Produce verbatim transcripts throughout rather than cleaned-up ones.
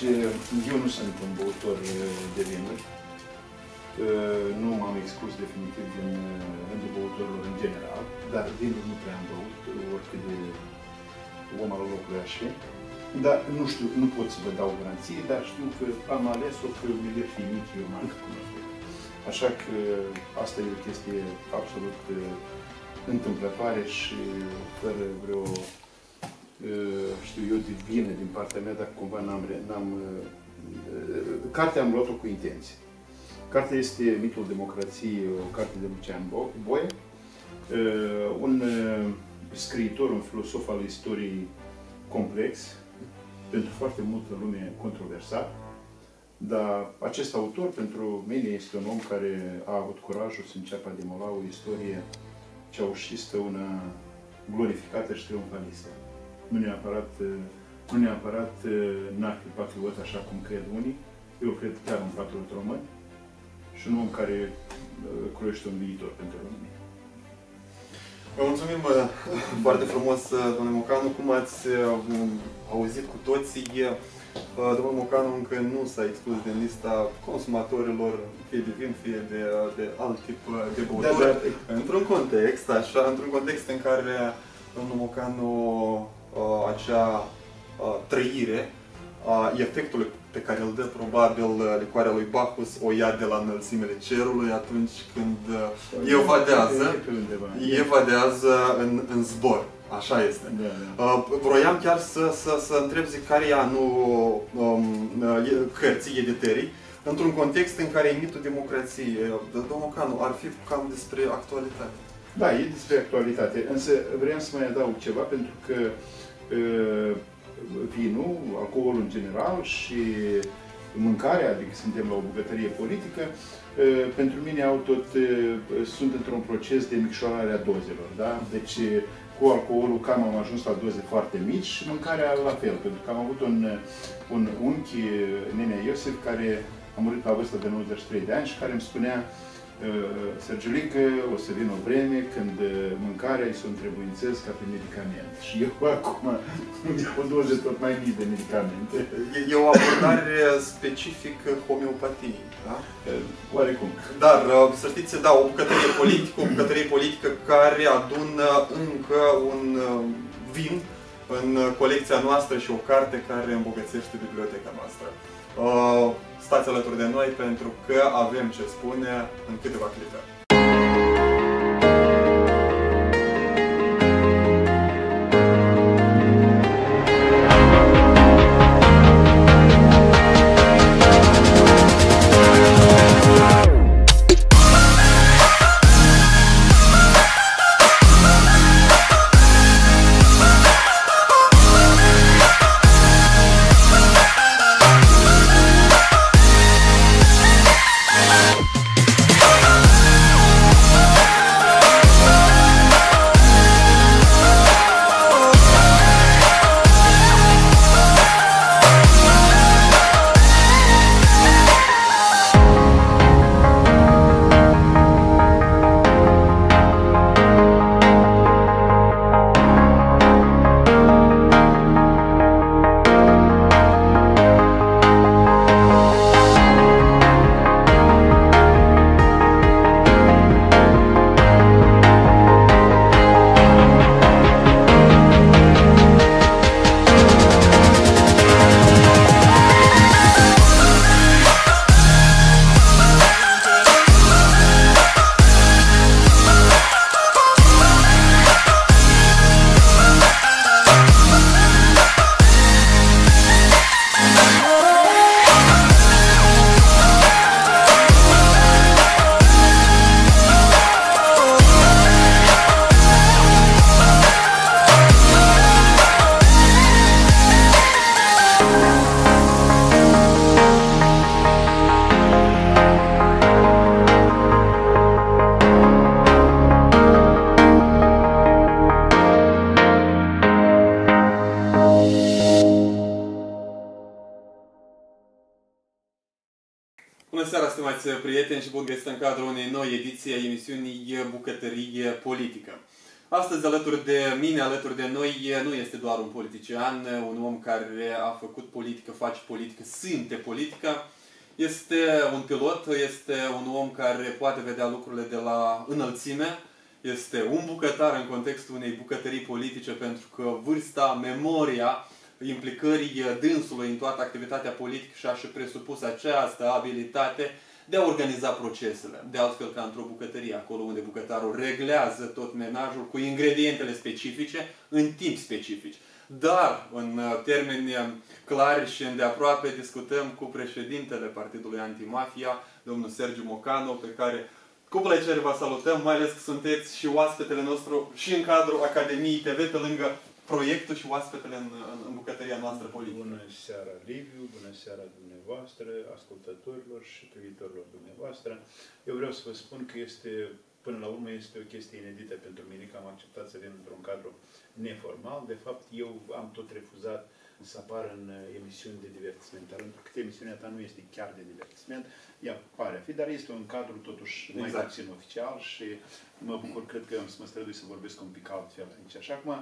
eu nu sunt un băutor de vinuri. Nu m-am exclus definitiv din rândul băutorilor în general, dar vinuri nu prea am băut, oricât de om al locului aș fi. Dar nu știu, nu pot să vă dau garanții, dar știu că am ales-o că mi-le fi mic, eu m-am cunoscut. Așa că asta e o chestie absolut întâmplătoare și fără vreo, știu eu, de bine din partea mea, dacă cumva n-am... Cartea am luat-o cu intenție. Cartea este Mitul democrației, o carte de Lucian Boie, un scriitor, un filosof al istoriei complex, pentru foarte multă lume controversat, dar acest autor, pentru mine, este un om care a avut curajul să înceapă a demula o istorie ceaușistă, una glorificată și triumfalistă. Nu neapărat, nu neapărat nachi patriot, așa cum cred unii, eu cred chiar un patriot român și un om care croiește un viitor pentru România. Vă mulțumim foarte frumos, domnule Mocanu. Cum ați auzit cu toții, domnul Mocanu încă nu s-a exclus din lista consumatorilor, fie de vin, fie de, de alt tip de băutură. Da, da. Într-un context, așa, într-un context în care domnul Mocanu acea trăire a efectului pe care îl dă probabil licoarea lui Bacchus o ia de la înălțimile cerului atunci când evadează, evadează în, în zbor. Așa este. Da, da. Vroiam chiar să, să, să întreb, zic, care e anul um, cărții, editării, într-un context în care e mitul democrației. Domnul Mocanu, ar fi cam despre actualitate. Da, e despre actualitate, însă vreau să mai adaug ceva, pentru că uh, vinul, alcoolul în general și mâncarea, adică suntem la o bucătărie politică, pentru mine au tot, sunt într-un proces de micșorare a dozelor. Da? Deci cu alcoolul cam am ajuns la doze foarte mici și mâncarea la fel, pentru că am avut un, un unchi, Nenea Iosif, care a murit la vârsta de nouăzeci și trei de ani și care îmi spunea: Sergiulică, o să vină o vreme când mâncarea îi să o întrebuințez ca pe medicament. Și eu acum o doze tot mai mici de medicamente. E o abordare specifică homeopatiei, da? Oarecum. Dar, să știți, da, o bucătărie politică, o bucătărie politică care adună încă un vin în colecția noastră și o carte care îmbogățește biblioteca noastră. Stați alături de noi pentru că avem ce spune în câteva clipe. Bună seara, stimați prieteni, și bun găsit în cadrul unei noi ediții a emisiunii Bucătărie Politică. Astăzi, alături de mine, alături de noi, nu este doar un politician, un om care a făcut politică, face politică, simte politica. Este un pilot, este un om care poate vedea lucrurile de la înălțime. Este un bucătar în contextul unei bucătării politice, pentru că vârsta, memoria, implicării dânsului în toată activitatea politică și-a și presupus această abilitate de a organiza procesele. De altfel ca într-o bucătărie, acolo unde bucătarul reglează tot menajul cu ingredientele specifice, în timp specifici. Dar, în termeni clari și îndeaproape, discutăm cu președintele Partidului Antimafia, domnul Sergiu Mocanu, pe care cu plăcere vă salutăm, mai ales că sunteți și oaspetele nostru și în cadrul Academiei T V, pe lângă proiectul și oaspetele în, în, în bucătăria noastră politică. Bună seara, Liviu, bună seara dumneavoastră, ascultătorilor și privitorilor dumneavoastră. Eu vreau să vă spun că este, până la urmă, este o chestie inedită pentru mine, că am acceptat să vin într-un cadru neformal. De fapt, eu am tot refuzat să apar în emisiuni de divertisment. Dar pentru că emisiunea ta nu este chiar de divertisment, ea pare a fi, dar este un cadru totuși mai exact. puțin oficial și mă bucur, cred că să mă strădui să vorbesc un pic altfel aici. Așa acum,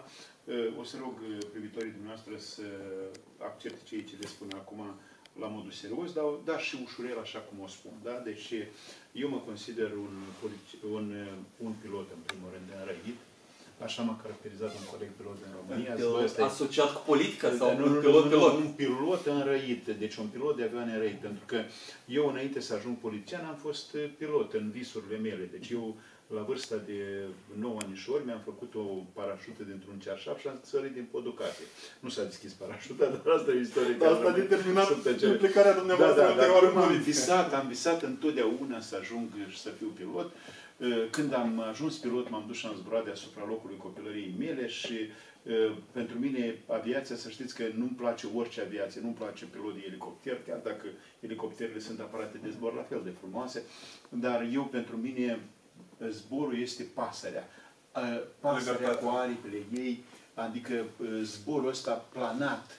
o să rog privitorii dumneavoastră să accepte ceea ce le spun acum la modul serios, dar, dar și ușurel, așa cum o spun. Da? Deci eu mă consider un, un, un pilot, în primul rând, înrăit. Așa m-a caracterizat un coleg pilot din România. Pilot asociat cu politica sau nu, un nu, pilot, nu, pilot? Un pilot înrăit, deci un pilot de avion înrăit. Pentru că eu, înainte să ajung politician, am fost pilot în visurile mele. Deci eu, la vârsta de nouă anișori, mi-am făcut o parașută dintr-un cearșaf și am sărit din Poducate. Nu s-a deschis parașuta, dar asta e istorie. Dar asta a determinat implicarea dumneavoastră da, da, ulterioară în am politică. visat, am visat întotdeauna să ajung și să fiu pilot. Când am ajuns pilot, m-am dus și am zburat deasupra locului copilăriei mele și uh, pentru mine aviația, să știți că nu-mi place orice aviație, nu-mi place pilot de elicopter, chiar dacă elicopterele sunt aparate de zbor la fel de frumoase, dar eu, pentru mine, zborul este pasărea. Uh, pasărea cu aripile ei, adică uh, zborul ăsta planat.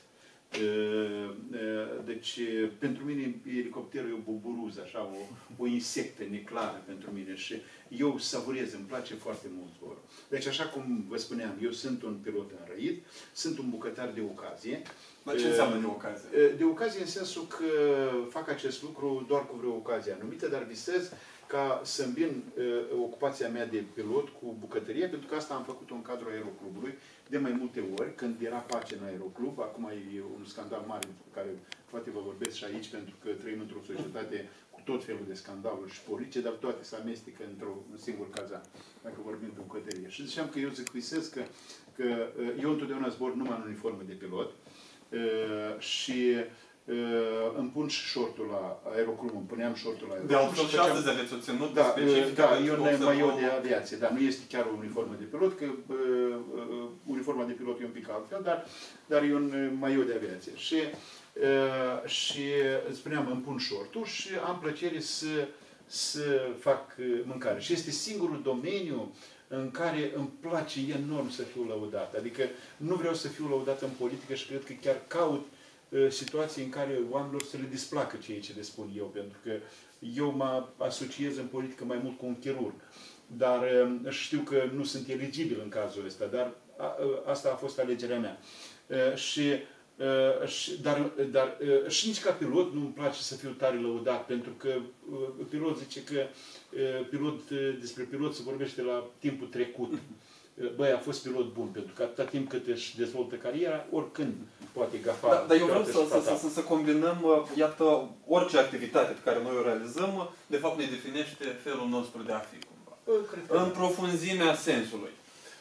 Deci, pentru mine, elicopterul e o buburuză, așa, o, o insectă neclară pentru mine și eu savurez, îmi place foarte mult zborul. Deci, așa cum vă spuneam, eu sunt un pilot înrăit, sunt un bucătar de ocazie. Dar ce înseamnă de ocazie? De ocazie în sensul că fac acest lucru doar cu vreo ocazie anumită, dar visez ca să îmbin uh, ocupația mea de pilot cu bucătărie, pentru că asta am făcut-o în cadrul aeroclubului de mai multe ori, când era pace în aeroclub. Acum e un scandal mare despre care poate vă vorbesc și aici, pentru că trăim într-o societate cu tot felul de scandaluri și politice, dar toate se amestecă într-un singur cazan, dacă vorbim de bucătărie. Și ziceam că eu zic, visez că, că eu întotdeauna zbor numai în uniformă de pilot uh, și Uh, îmi pun și șortul la aeroclub, îmi puneam șortul la aeroclub. De altfel și astăzi aveți o ținută da, specifică. Da, e un maiot de aviație, dar nu este chiar o uniformă de pilot, că uh, uh, uniforma de pilot e un pic altfel, dar, dar e un maiot de aviație. Și, uh, și spuneam, îmi pun șortul și am plăcere să, să fac mâncare. Și este singurul domeniu în care îmi place enorm să fiu lăudat. Adică nu vreau să fiu lăudat în politică și cred că chiar caut situații în care oamenilor să le displacă ceea ce le spun eu, pentru că eu mă asociez în politică mai mult cu un chirurg. Dar știu că nu sunt eligibil în cazul ăsta, dar a, asta a fost alegerea mea. Și, și, dar, dar și nici ca pilot nu îmi place să fiu tare lăudat, pentru că pilot zice că pilot, despre pilot se vorbește la timpul trecut. Băi, a fost pilot bun, pentru că atâta timp cât își dezvoltă cariera, oricând poate gafa. Da, dar eu vreau să, să, să, să combinăm, iată, orice activitate pe care noi o realizăm, de fapt ne definește felul nostru de a fi, cumva. În profunzimea sensului.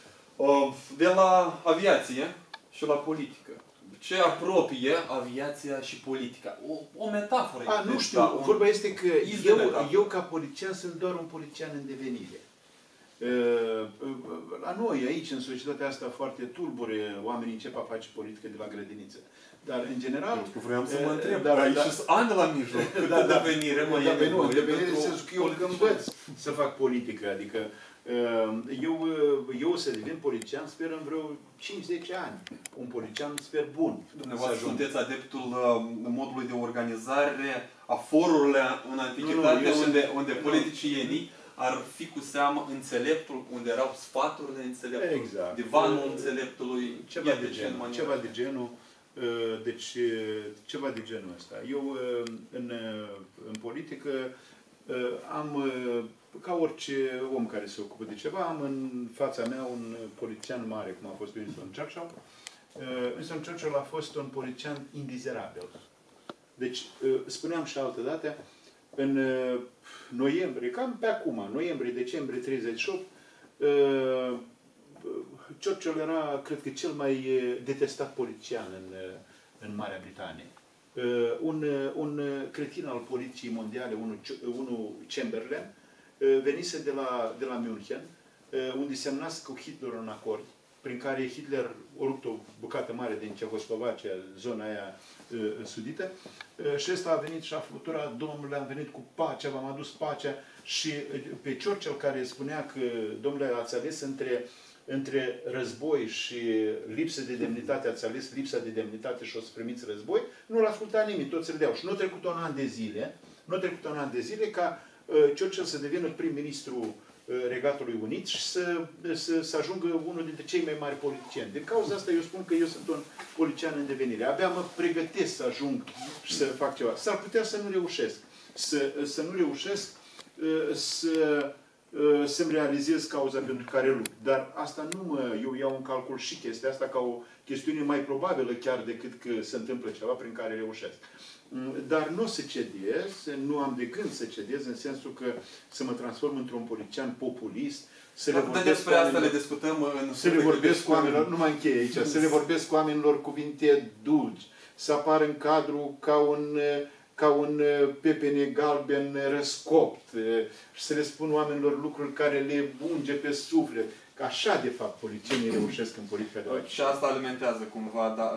De la aviație și la politică. Ce apropie aviația și politica? O, o metaforă. A, nu știu, un... vorba este că eu, eu ca politician sunt doar un politician în devenire. La noi, aici, în societatea asta foarte tulbure, oamenii încep a face politică de la grădiniță. Dar, în general... Vreau să mă întreb, dar aici sunt ani la mijloc. Câtă devenire mai e nevoie? Devenire în sensul că eu învăț să fac politică. Adică, eu, eu să devin politician, sper în vreo cinci zece ani. Un politician, sper, bun. Dumneavoastră sunteți adeptul modului de organizare a forurilor în antichitate, unde, unde politicienii ar fi cu seamă înțeleptul, unde erau sfaturile înțeleptului, exact. divanul înțeleptului, ceva de genul. Ceva de genul. Deci, ceva de genul ăsta. Eu, în, în politică, am, ca orice om care se ocupă de ceva, am în fața mea un politician mare, cum a fost Winston Churchill. Winston Churchill a fost un politician indizerabil. Deci, spuneam și altă dată, în noiembrie, cam pe acum, noiembrie-decembrie treizeci și opt, Churchill era, cred că, cel mai detestat politician în, în Marea Britanie. Un, un cretin al politicii mondiale, unul, unul Chamberlain, venise de la, de la München, unde semnase cu Hitler un acord, prin care Hitler a rupt o bucată mare din Cehoslovacia, zona aia sudită, și ăsta a venit și a fluturat, domnule, am venit cu pacea, v-am adus pacea, și pe Churchill, care spunea că, domnule, ați ales între între război și lipsă de demnitate, ați ales lipsa de demnitate și o să primiți război, nu l-a ascultat nimeni, toți râdeau. Și nu a trecut un an de zile, nu a trecut un an de zile ca uh, Churchill să devină prim-ministru uh, Regatului Unit și să, să, să ajungă unul dintre cei mai mari politicieni. Din cauza asta eu spun că eu sunt un politician în devenire. Abia mă pregătesc să ajung și să fac ceva. S-ar putea să nu reușesc. Să, să nu reușesc uh, să... să-mi realizez cauza pentru care lupt. Dar asta nu mă... Eu iau în calcul și chestia asta ca o chestiune mai probabilă chiar decât că se întâmplă ceva prin care reușesc. Dar nu o să cedez, nu am de gând să cedez, în sensul că să mă transform într-un politician populist, să le vorbesc despre asta le discutăm în... Să le vorbesc cu oamenilor, nu mă încheie aici, să le vorbesc cu oamenilor cuvinte dulci, să apar în cadru ca un... ca un pepene galben răscopt și să le spun oamenilor lucruri care le unge pe suflet. Că așa, de fapt, politicienii reușesc în politica de acțiune. Și asta alimentează cumva da,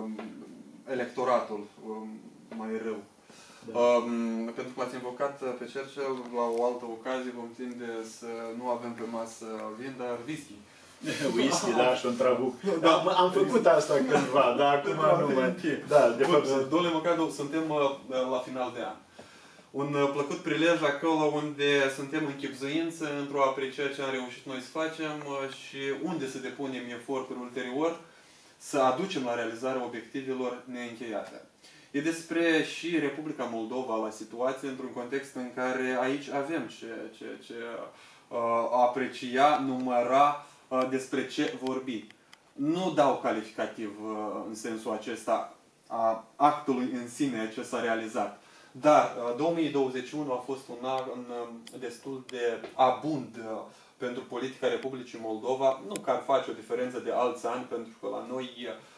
electoratul mai rău. Da. Um, pentru că ați invocat pe Churchill, la o altă ocazie vom tinde să nu avem pe masă vin, dar whisky. Whisky, da, și un trabuc. Da, am făcut asta cândva, dar acum nu mai... Da, de fapt... Domnule Mocanu, suntem la final de an. Un plăcut prilej acolo unde suntem în chibzuință într-o a aprecia ce am reușit noi să facem și unde să depunem eforturi ulterior să aducem la realizarea obiectivelor neîncheiate. E despre și Republica Moldova la situație într-un context în care aici avem ce, ce, ce uh, aprecia, număra, despre ce vorbi. Nu dau calificativ în sensul acesta a actului în sine ce s-a realizat. Dar două mii douăzeci și unu a fost un an destul de abund pentru politica Republicii Moldova. Nu că ar face o diferență de alți ani, pentru că la noi,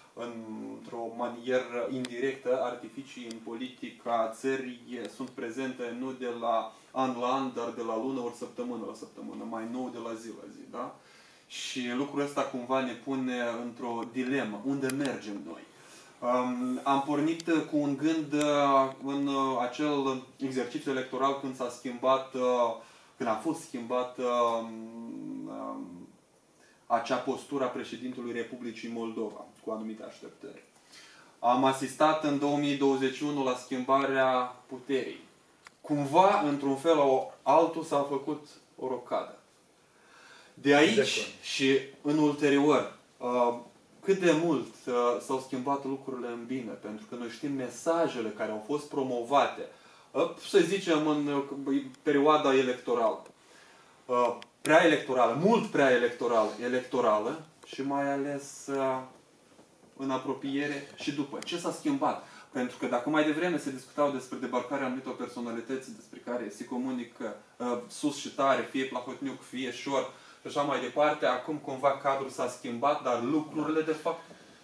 într-o manieră indirectă, artificii în politica țării sunt prezente nu de la an la an, dar de la lună ori săptămână la săptămână, mai nou de la zi la zi. Da? Și lucrul ăsta cumva ne pune într-o dilemă. Unde mergem noi? Um, am pornit cu un gând uh, în uh, acel exercițiu electoral când s-a schimbat, uh, când a fost schimbat uh, uh, acea postură a președintelui Republicii Moldova, cu anumite așteptări. Am asistat în două mii douăzeci și unu la schimbarea puterii. Cumva, într-un fel sau altul, s-a făcut o rocadă. De aici și în ulterior, cât de mult s-au schimbat lucrurile în bine, pentru că noi știm mesajele care au fost promovate, să zicem, în perioada electorală, prea electorală, mult prea electorală, electorală și mai ales în apropiere și după. Ce s-a schimbat? Pentru că dacă mai devreme se discutau despre debarcarea anumitor personalități despre care se comunică sus și tare, fie Plahotniuc, fie Șor, și așa mai departe, acum cumva cadrul s-a schimbat, dar lucrurile de fapt...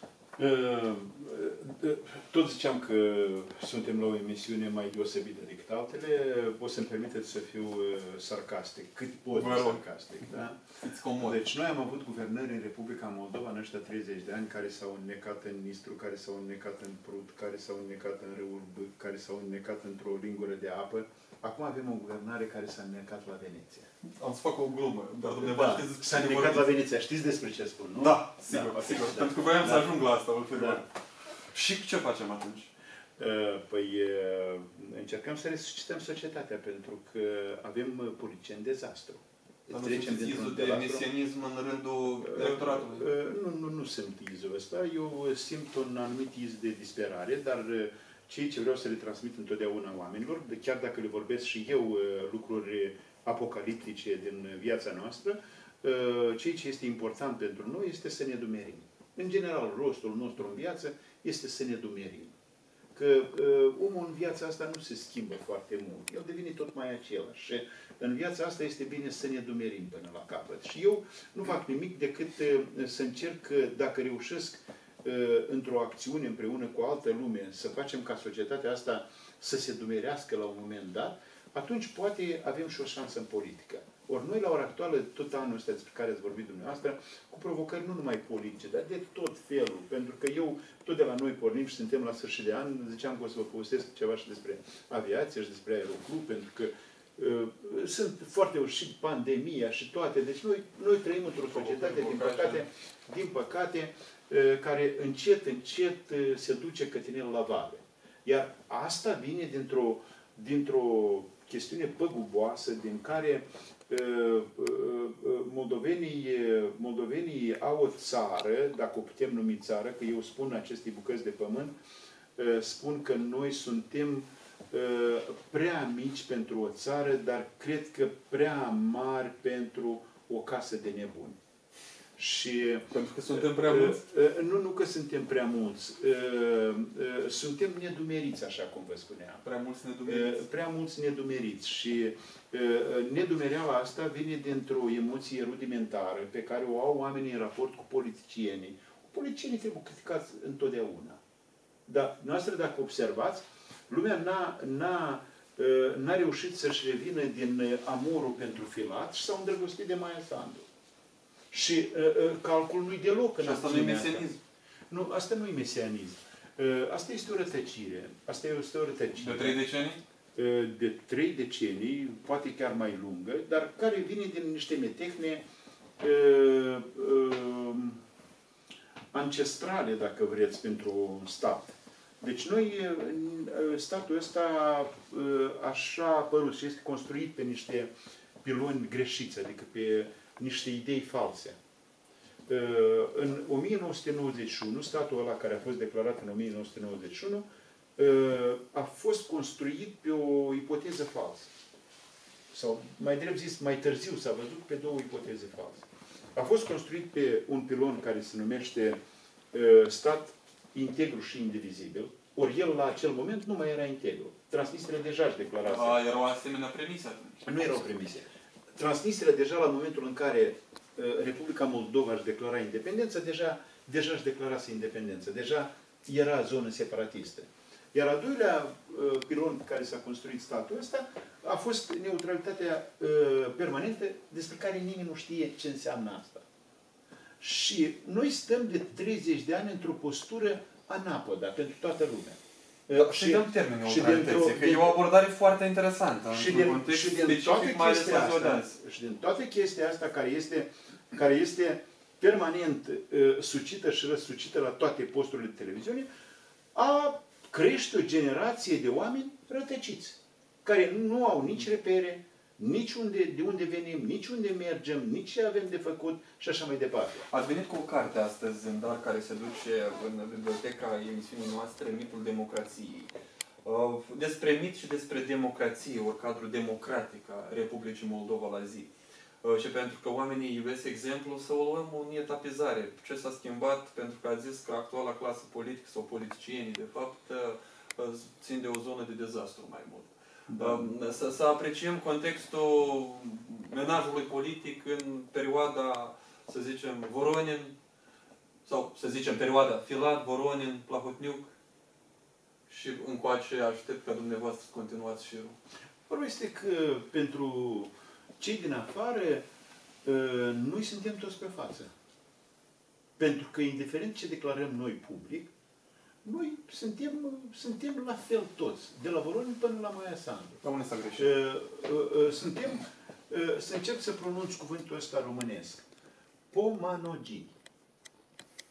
Tot ziceam că suntem la o emisiune mai deosebită decât altele. O să-mi permiteți să fiu sarcastic, cât pot fi sarcastic. Da? Deci noi am avut guvernări în Republica Moldova în ăștia treizeci de ani care s-au înnecat în Nistru, care s-au înnecat în Prut, care s-au înnecat în râul Bâc, care s-au înnecat într-o lingură de apă. Acum avem o guvernare care s-a înnecat la Veneția. Am să fac o glumă, dar dumneavoastră da, știți s-a înnecat la Veneția. Știți despre ce spun, nu? Da, sigur, da, sigur. Da, pentru că voiam da. să ajung la asta ulterior. Da. Și ce facem atunci? Păi încercăm să resuscităm societatea, pentru că avem politicieni dezastru. Dar nu simțiți izul de mesianism în rândul electoratului? Nu, nu, nu simt izul ăsta. Eu simt un anumit iz de disperare, dar ceea ce vreau să le transmit întotdeauna oamenilor, chiar dacă le vorbesc și eu lucruri apocaliptice din viața noastră, ceea ce este important pentru noi este să ne dumerim. În general, rostul nostru în viață este să ne dumerim. Că uh, omul în viața asta nu se schimbă foarte mult. El devine tot mai același. Și în viața asta este bine să ne dumerim până la capăt. Și eu nu fac nimic decât uh, să încerc, uh, dacă reușesc, uh, într-o acțiune împreună cu altă lume, să facem ca societatea asta să se dumerească la un moment dat, atunci poate avem și o șansă în politică. Ori noi, la ora actuală, tot anul ăsta despre care ați vorbit dumneavoastră, cu provocări nu numai politice, dar de tot felul. Pentru că eu, tot de la noi pornim și suntem la sfârșit de an, ziceam că o să vă povestesc ceva și despre aviație și despre aeroclub, pentru că uh, sunt foarte și pandemia și toate. Deci noi, noi trăim într-o societate, din păcate, din păcate uh, care încet, încet uh, se duce cătinel la vale. Iar asta vine dintr-o dintr-o chestiune păguboasă, din care uh, uh, moldovenii, moldovenii au o țară, dacă o putem numi țară, că eu spun acestei bucăți de pământ, uh, spun că noi suntem uh, prea mici pentru o țară, dar cred că prea mari pentru o casă de nebuni. Și, pentru că suntem prea mulți? Nu, nu că suntem prea mulți. Suntem nedumeriți, așa cum vă spuneam. Prea mulți nedumeriți. Prea mulți nedumeriți. Și nedumereala asta vine dintr-o emoție rudimentară pe care o au oamenii în raport cu politicienii. Politicienii trebuie criticați întotdeauna. Dar noastră, dacă observați, lumea n-a, n-a, n-a reușit să-și revină din amorul pentru Filat și s-au îndrăgostit de Maia Sandu. Și uh, calculul nu-i deloc în asta. Nu e mesianism. Nu, asta nu e mesianism. Uh, asta este o rătăcire. Asta este o rătăcire. De trei decenii? Uh, de trei decenii, poate chiar mai lungă, dar care vine din niște metehne uh, uh, ancestrale, dacă vreți, pentru un stat. Deci noi, statul ăsta, așa a apărut și este construit pe niște piloni greșiți, adică pe niște idei false. În o mie nouă sute nouăzeci și unu, statul ăla care a fost declarat în o mie nouă sute nouăzeci și unu, a fost construit pe o ipoteză falsă. Sau, mai drept zis, mai târziu s-a văzut pe două ipoteze false. A fost construit pe un pilon care se numește stat integru și indivizibil, ori el la acel moment nu mai era integru. Transnistria deja își declarase. A, era o asemenea premisă atunci. Nu era o premisă. Transnistria deja la momentul în care uh, Republica Moldova își declara independența, deja, deja își declarase independența. Deja era zonă separatistă. Iar al doilea uh, pilon pe care s-a construit statul ăsta a fost neutralitatea uh, permanentă, despre care nimeni nu știe ce înseamnă asta. Și noi stăm de treizeci de ani într-o postură anapoda pentru toată lumea. Da, și dăm termenul neutralității, că e o abordare foarte interesantă și din, context și din toate mai ales asta, și din toate chestia asta care este, care este permanent uh, sucită și răsucită la toate posturile de televiziune, a crește o generație de oameni rătăciți, care nu au nici repere, nici unde, de unde venim, nici unde mergem, nici ce avem de făcut și așa mai departe. Ați venit cu o carte astăzi în dar care se duce în biblioteca emisiunii noastre, Mitul Democrației. Despre mit și despre democrație, ori cadrul democratic a Republicii Moldova la zi. Și pentru că oamenii iubesc exemplu, să o luăm în etapizare. Ce s-a schimbat pentru că ați zis că actuala clasă politică sau politicienii, de fapt, țin de o zonă de dezastru mai mult. Da. Să, să apreciem contextul menajului politic în perioada, să zicem, Voronin, sau să zicem perioada Filat, Voronin, Plahotniuc și încoace aștept ca dumneavoastră să continuați șirul. Vorba este că pentru cei din afară, noi suntem toți pe față. Pentru că, indiferent ce declarăm noi public, noi suntem, suntem la fel toți, de la Voronin până la Maia Sandu. La unde s-a greșit? Suntem, să încerc să pronunț cuvântul ăsta românesc, pomanogii.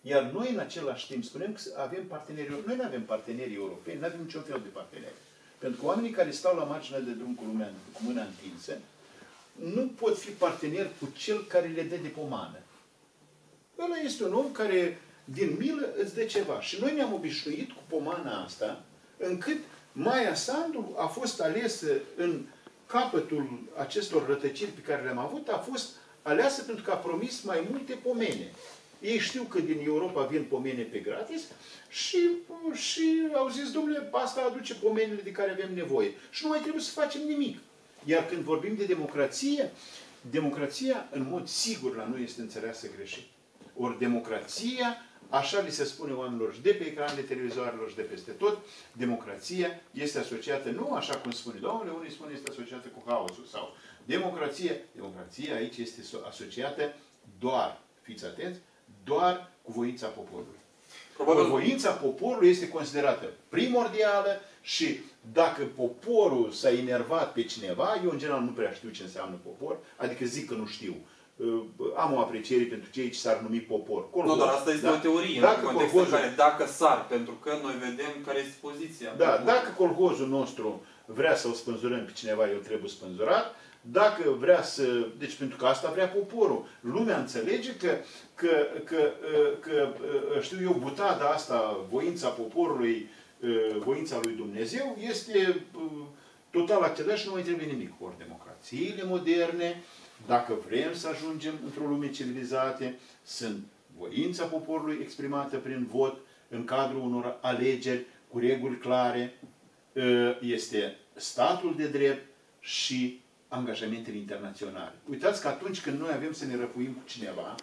Iar noi, în același timp, spunem că avem parteneri. Noi nu avem parteneri europeni, nu avem niciun fel de parteneri. Pentru că oamenii care stau la marginea de drum cu, lumea, cu mâna întinsă, nu pot fi parteneri cu cel care le dă de pomană. Ăla este un om care, din milă, îți dă ceva. Și noi ne-am obișnuit cu pomana asta, încât Maia Sandu a fost alesă în capătul acestor rătăciri pe care le-am avut, a fost aleasă pentru că a promis mai multe pomene. Ei știu că din Europa vin pomene pe gratis și, și au zis, domnule, asta aduce pomenele de care avem nevoie. Și nu mai trebuie să facem nimic. Iar când vorbim de democrație, democrația, în mod sigur, la noi este înțeleasă greșit. Ori democrația, așa li se spune oamenilor și de pe ecranele televizoarelor și de peste tot, democrația este asociată, nu așa cum spune Domnule, unii spun este asociată cu haosul sau democrația. Democrația aici este asociată doar, fiți atenți, doar cu voința poporului. Probabil voința poporului este considerată primordială și dacă poporul s-a enervat pe cineva, eu în general nu prea știu ce înseamnă popor, adică zic că nu știu. Am o apreciere pentru cei ce s-ar numi popor. Colhoz, nu, dar asta este da? o teorie, dacă în contextul colhozul... care dacă sar, pentru că noi vedem care este poziția. Da, poporul. Dacă colhozul nostru vrea să-l spânzurăm pe cineva, el trebuie spânzurat. Dacă vrea să... Deci pentru că asta vrea poporul. Lumea înțelege că, că, că, că, că știu eu, butada asta, voința poporului, voința lui Dumnezeu, este total acceptată și nu mai trebuie nimic. Ori democrațiile moderne, dacă vrem să ajungem într-o lume civilizată, sunt voința poporului exprimată prin vot, în cadrul unor alegeri cu reguli clare, este statul de drept și angajamentele internaționale. Uitați că atunci când noi avem să ne răpuim cu cineva,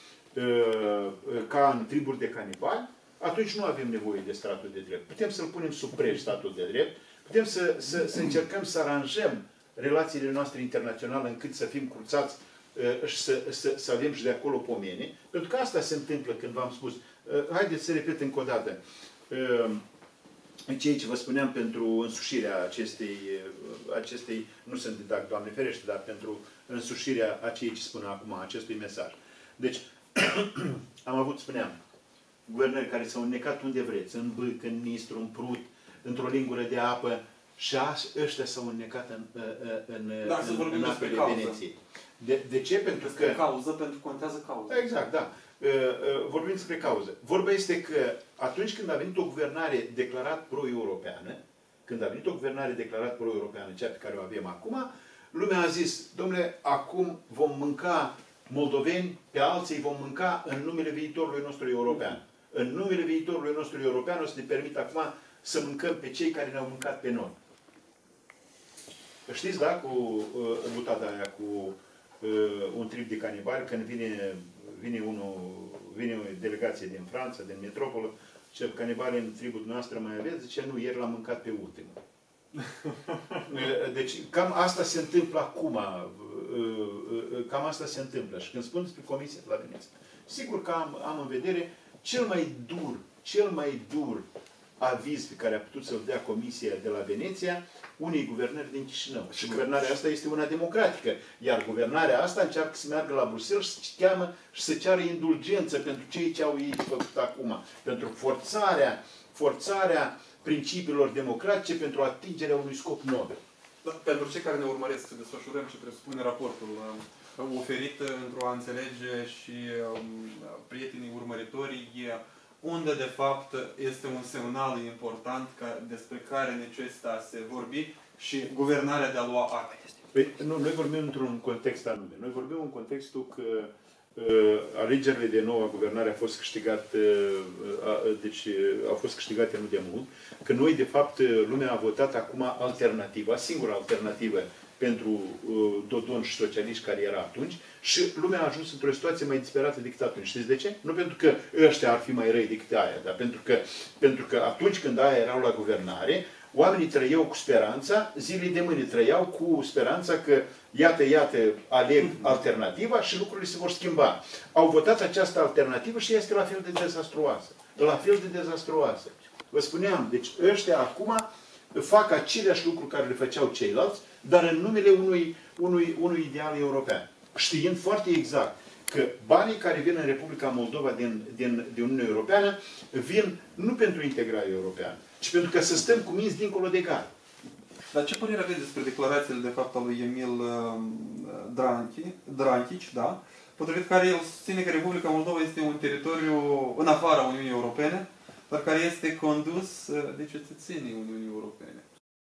ca în triburi de canibali, atunci nu avem nevoie de statul de drept. Putem să-l punem sub preș statul de drept, putem să, să, să încercăm să aranjăm relațiile noastre internaționale încât să fim curțați și să, să, să avem și de acolo pomene. Pentru că asta se întâmplă când v-am spus. Haideți să repet încă o dată. Ceea ce vă spuneam pentru însușirea acestei, acestei nu sunt didact, Doamne ferește, dar pentru însușirea a ceea ce spun acum, acestui mesaj. Deci, am avut, spuneam, guvernări care s-au înnecat unde vreți, în bâc, în nistru, în prut, într-o lingură de apă, și ăștia s-au înnecat în, în, da, în, în apele Veneției. De, de ce? Pentru despre că... cauză, pentru că contează cauza. Exact, da. Vorbim despre cauză. Vorba este că atunci când a venit o guvernare declarat pro-europeană, când a venit o guvernare declarat pro-europeană, cea pe care o avem acum, lumea a zis, domnule, acum vom mânca moldoveni, pe alții vom mânca în numele viitorului nostru european. În numele viitorului nostru european o să ne permit acum să mâncăm pe cei care ne-au mâncat pe noi. Știți, da, cu uh, butada aia, cu uh, un trip de canibali, când vine, vine, unul, vine o delegație din Franța, din metropolă, ce canibali în tribul noastră mai aveți? Zice, nu, ieri l-am mâncat pe ultimul. Deci, cam asta se întâmplă acum. Cam asta se întâmplă. Și când spun despre Comisia de la Veneția, sigur că am, am în vedere cel mai dur, cel mai dur aviz pe care a putut să-l dea Comisia de la Veneția unei guvernări din Chișinău. Și guvernarea asta este una democratică. Iar guvernarea asta încearcă să meargă la Bruxelles și să cheamă și să ceară indulgență pentru cei ce au ei făcut acum. Pentru forțarea, forțarea principiilor democratice pentru atingerea unui scop nobil. Da, pentru cei care ne urmăresc să desfășurăm ce presupune raportul oferit într-o a înțelege și um, prietenii urmăritorii, unde de fapt este un semnal important ca, despre care necesită a se vorbi și guvernarea de a lua acte. Păi, nu, noi vorbim într-un context anume. Noi vorbim în contextul că uh, alegerile de noua guvernare a fost câștigat, uh, uh, deci uh, au fost câștigate nu de mult, că noi, de fapt, lumea a votat acum alternativa, singura alternativă pentru uh, Dodon și socialiști care era atunci, și lumea a ajuns într-o situație mai disperată decât atunci. Știți de ce? Nu pentru că ăștia ar fi mai răi decât aia, dar pentru că, pentru că atunci când aia erau la guvernare, oamenii trăiau cu speranța, zilele de mâine trăiau cu speranța că iată, iată, aleg alternativa și lucrurile se vor schimba. Au votat această alternativă și este la fel de dezastruoasă. La fel de dezastruoasă. Vă spuneam, deci ăștia acum fac aceleași lucruri care le făceau ceilalți, dar în numele unui, unui, unui ideal european. Știind foarte exact că banii care vin în Republica Moldova din, din, din Uniunea Europeană vin nu pentru integrarea europeană, ci pentru că să stăm cu minți dincolo de gard. Dar ce părere aveți despre declarațiile, de fapt, al lui Emil Dranchici, da? Potrivit care el susține că Republica Moldova este un teritoriu în afara Uniunii Europene, dar care este condus de cetățenii Uniunii Europene.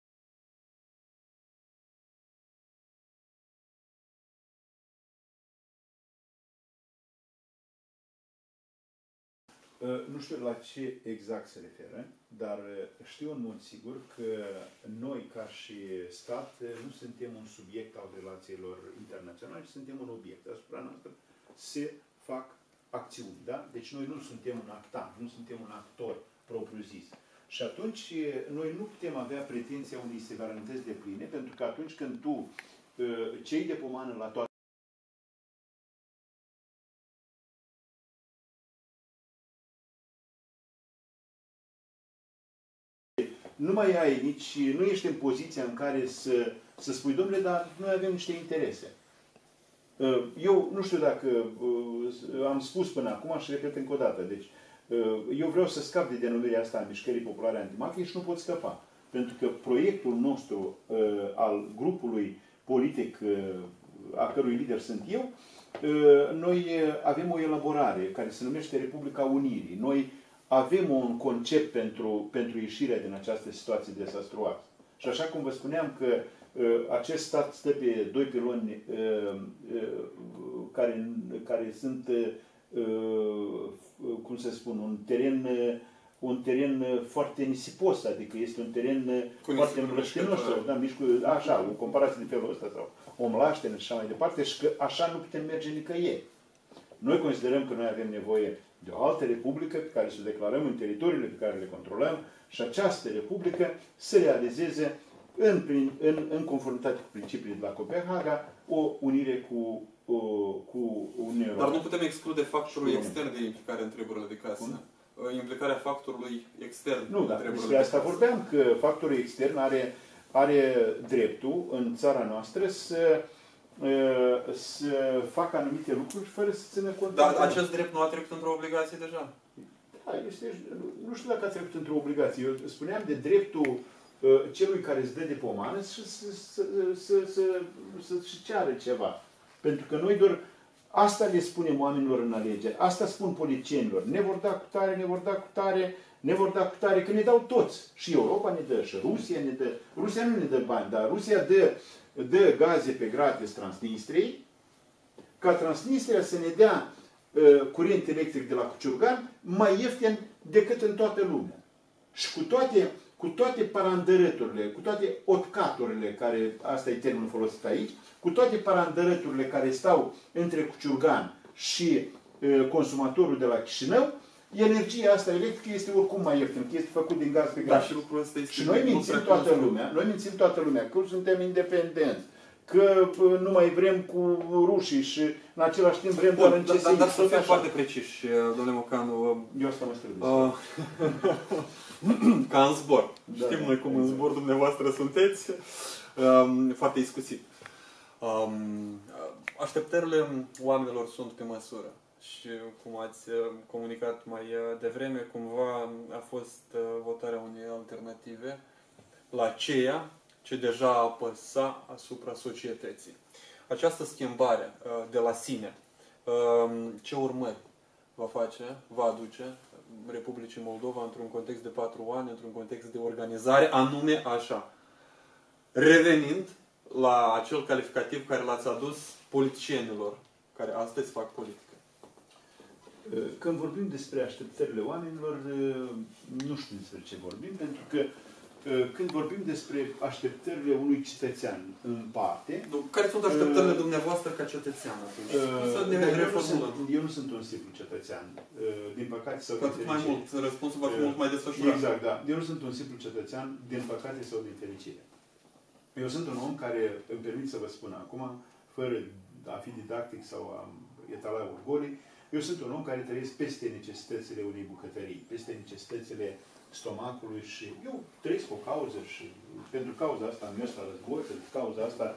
Nu știu la ce exact se referă, dar știu în mod sigur că noi, ca și stat, nu suntem un subiect al relațiilor internaționale, ci suntem un obiect. Asupra noastră se fac acțiuni, da? Deci noi nu suntem un actant, nu suntem un actor propriu-zis. Și atunci noi nu putem avea pretenția unei suveranități de pline, pentru că atunci când tu cei de pomană la toate nu mai ai nici, nu ești în poziția în care să, să spui, domnule, dar noi avem niște interese. Eu nu știu dacă am spus până acum și repet încă o dată. Deci, eu vreau să scap de denumirea asta a Mișcării Populare Antimafie și nu pot scăpa. Pentru că proiectul nostru al grupului politic a cărui lider sunt eu, noi avem o elaborare care se numește Republica Unirii. Noi avem un concept pentru, pentru ieșirea din această situație dezastruoasă. Și așa cum vă spuneam că uh, acest stat stă pe doi piloni uh, uh, care, care sunt, uh, cum să spun, un teren, uh, un teren foarte nisipos, adică este un teren cu foarte îmblăștinos, da, mici cu, așa, o comparație de felul ăsta, sau o mlaștenă și așa mai departe, și că așa nu putem merge nicăieri. Noi considerăm că noi avem nevoie de o altă republică pe care să o declarăm în teritoriile pe care le controlăm și această republică să realizeze în, în, în conformitate cu principiile de la Copenhaga o unire cu, o, cu Uniunea Europeană. Dar nu putem exclude factorul extern de implicare în treburile de casă. Bun. Implicarea factorului extern. Nu, dar despre asta vorbeam, că factorul extern are, are dreptul în țara noastră să să facă anumite lucruri fără să țină cont. Dar acest drept nu a trecut într-o obligație deja? Da, este, nu știu dacă a trecut într-o obligație. Eu spuneam de dreptul uh, celui care îți dă de pomană să, să, să, să, să, să-și ceară ceva. Pentru că noi doar asta le spunem oamenilor în alegeri. Asta spun politicienilor. Ne vor da cu tare, ne vor da cu tare, ne vor da cu tare, că ne dau toți. Și Europa ne dă, și Rusia ne dă. Rusia nu ne dă bani, dar Rusia dă dă gaze pe gratis Transnistriei, ca Transnistria să ne dea uh, curent electric de la Cuciurgan mai ieftin decât în toată lumea. Și cu toate, cu toate parandărăturile, cu toate otcaturile, care, asta e termenul folosit aici, cu toate parandărăturile care stau între Cuciurgan și uh, consumatorul de la Chișinău, energia asta electrică este oricum mai ieftin, că este făcut din gaz pe gaz. Da, și lucrul ăsta este... Și noi mințim toată lumea, noi mințim toată lumea, că suntem independenți, că nu mai vrem cu rușii și în același timp vrem doar în C S I. Dar, dar să fim foarte preciși, domnule Mocanu. Eu asta mă străduiesc. Uh, ca în zbor. Da, știm noi cum exact. În zbor dumneavoastră sunteți. Um, foarte iscusit. Um, așteptările oamenilor sunt pe măsură. Și cum ați comunicat mai devreme, cumva a fost votarea unei alternative la ceea ce deja apăsa asupra societății. Această schimbare de la sine, ce urmări va face, va aduce Republicii Moldova într-un context de patru ani, într-un context de organizare, anume așa, revenind la acel calificativ care l-ați adus politicienilor care astăzi fac politică? Când vorbim despre așteptările oamenilor, nu știu despre ce vorbim, pentru că când vorbim despre așteptările unui cetățean în parte... Care sunt așteptările uh, dumneavoastră ca cetățean atunci? Uh, să ne eu, nu sunt, eu nu sunt un simplu cetățean, din păcate sau din fericire. Mai mult, răspunsul va fi uh, mult mai desfășurat. Exact, da. Eu nu sunt un simplu cetățean, din păcate sau din fericire. Eu sunt un om care îmi permit să vă spun acum, fără a fi didactic sau a etala orgolii, eu sunt un om care trăiesc peste necesitățile unei bucătării, peste necesitățile stomacului și eu trăiesc o cauză și pentru cauza asta am mers la război, pentru cauza asta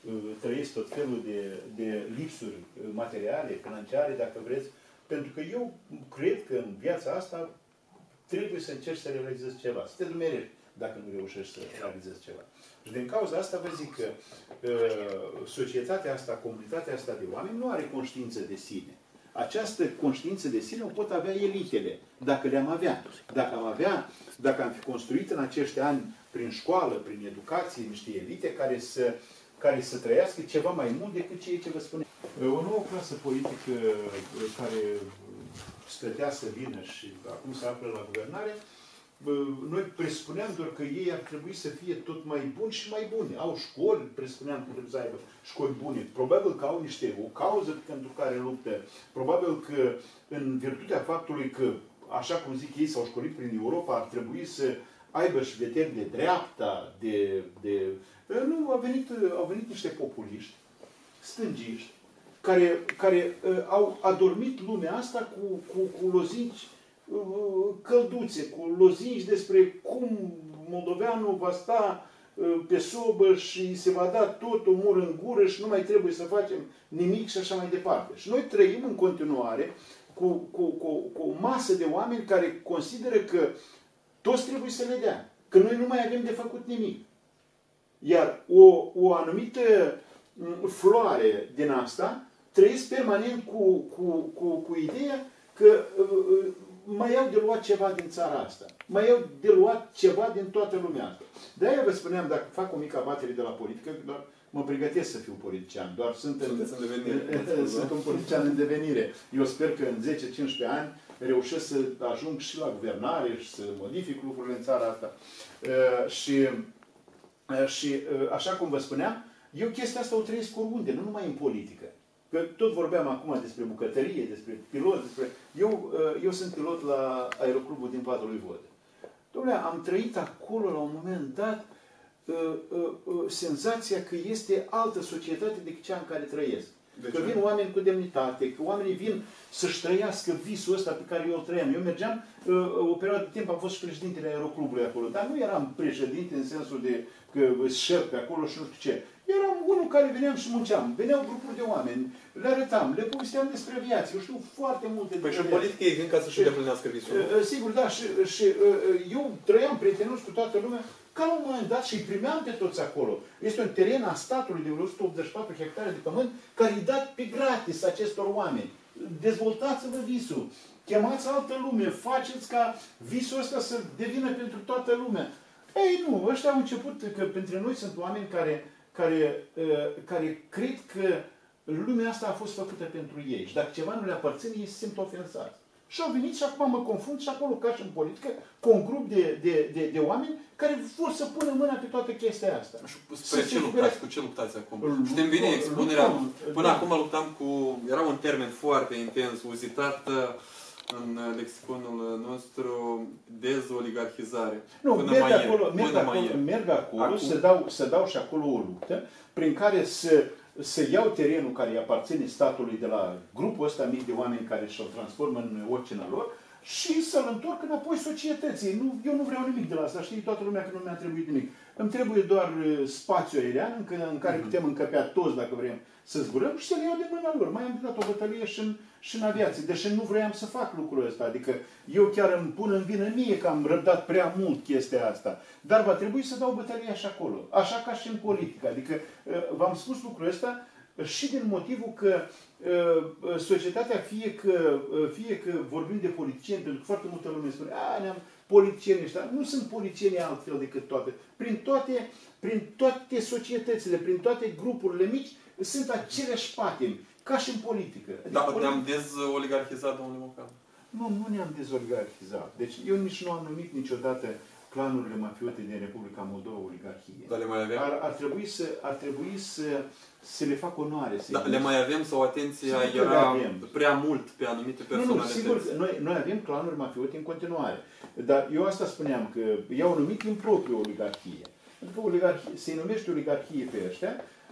trăiesc tot felul de, de lipsuri materiale, financiare, dacă vreți, pentru că eu cred că în viața asta trebuie să încerci să realizezi ceva, să te dumerești dacă nu reușești să realizezi ceva. Și din cauza asta vă zic că uh, societatea asta, comunitatea asta de oameni nu are conștiință de sine. Această conștiință de sine o pot avea elitele, dacă le-am avea. Dacă am avea, dacă am fi construit în acești ani prin școală, prin educație, niște elite care să, care să trăiască ceva mai mult decât ceea ce vă spune. O nouă clasă politică care stătea să vină și acum se află la guvernare, noi presupuneam doar că ei ar trebui să fie tot mai buni și mai buni. Au școli, presupuneam că trebuie să aibă școli bune. Probabil că au niște, o cauză pentru care luptă. Probabil că în virtutea faptului că, așa cum zic ei, s-au școlit prin Europa, ar trebui să aibă și vederi de dreapta, de... de nu, au venit, au venit niște populiști, stângiști, care, care uh, au adormit lumea asta cu, cu, cu lozinci călduțe, cu lozinci despre cum moldoveanul va sta pe sobă și se va da tot omor în gură și nu mai trebuie să facem nimic și așa mai departe. Și noi trăim în continuare cu, cu, cu, cu o masă de oameni care consideră că toți trebuie să le dea, că noi nu mai avem de făcut nimic. Iar o, o anumită floare din asta trăiesc permanent cu, cu, cu, cu ideea că mai iau de luat ceva din țara asta. Mai iau de luat ceva din toată lumea asta. De-aia vă spuneam, dacă fac o mică abatere de la politică, doar mă pregătesc să fiu politician. Doar sunt, în, în devenire. sunt un politician în devenire. Eu sper că în zece cincisprezece ani reușesc să ajung și la guvernare și să modific lucrurile în țara asta. Uh, și, uh, și uh, așa cum vă spuneam, eu chestia asta o trăiesc oriunde, nu numai în politică. Că tot vorbeam acum despre bucătărie, despre pilot, despre... Eu, eu sunt pilot la aeroclubul din Patul lui Vodă. Dom'le, am trăit acolo, la un moment dat, senzația că este altă societate decât cea în care trăiesc. De că ce? Vin oameni cu demnitate, că oamenii vin să-și trăiască visul ăsta pe care eu îl trăiam. Eu mergeam, o perioadă de timp am fost și președintele aeroclubului acolo, dar nu eram președinte în sensul de că șef pe acolo și nu știu ce. Eram unul care veneam și munceam. Veneau grupuri de oameni, le arătam, le povesteam despre viață. Eu știu foarte multe despre viață. Păi și politic ei vin ca să-și îndeplinească visul. Sigur, da. Și, și eu trăiam prietenos cu toată lumea. Ca la un moment dat și îi primeam pe toți acolo. Este un teren a statului de o sută optzeci și patru hectare de pământ care îi dat pe gratis acestor oameni. Dezvoltați-vă visul. Chemați altă lume. Faceți ca visul ăsta să devină pentru toată lumea. Ei, nu. Ăștia au început că pentru noi sunt oameni care Care, care cred că lumea asta a fost făcută pentru ei. Și dacă ceva nu le aparține, ei se simt ofensați. Și au venit și acum mă confrunt și acolo, ca și în politică, cu un grup de, de, de, de oameni care vor să pună mâna pe toată chestia asta. Și spre ce luptați? Cu ce luptați acum? Știm bine expunerea. Până acum luptam cu... Era un termen foarte intens, uzitat în lexiconul nostru, dezoligarhizare. Nu, până merg mai acolo, ieri, merg până acolo, mai merg acolo Acum... să, dau, să dau și acolo o luptă prin care să, să iau terenul care îi aparține statului de la grupul ăsta mic de oameni care și-l transformă în ocina lor și să-l întorc înapoi societății. Nu, eu nu vreau nimic de la asta. Știi toată lumea că nu mi-a trebuit nimic. Îmi trebuie doar spațiu aerian în, în care putem încăpea toți, dacă vrem, să zburăm și să le iau de mâna lor. Mai am dat o bătălie și în, și în aviație. Deși nu vroiam să fac lucrul ăsta. Adică eu chiar îmi pun în vină mie că am răbdat prea mult chestia asta. Dar va trebui să dau bătălia și acolo. Așa ca și în politică. Adică v-am spus lucrul ăsta și din motivul că societatea, fie că, fie că vorbim de politicieni, pentru că foarte multă lume spune, a, ne-am politicieni ăștia. Nu sunt politicieni altfel decât toate. Prin toate, prin toate societățile, prin toate grupurile mici, sunt aceleași patimi, ca și în politică. Adică Dar politic... ne-am dezoligarhizat, domnule Mocan. Nu, nu ne-am dezoligarhizat. Deci eu nici nu am numit niciodată clanurile mafiote din Republica Moldova oligarhie. Dar le mai avem? Ar, ar trebui, să, ar trebui să, să le fac onoare. Să da, le mai avem sau atenția sigur era prea mult pe anumite personalități? Nu, nu, sigur, noi, noi avem clanuri mafiote în continuare. Dar eu asta spuneam, că i-au numit impropriu oligarhie. Pentru că oligarhie, se numește oligarhie pe ăștia,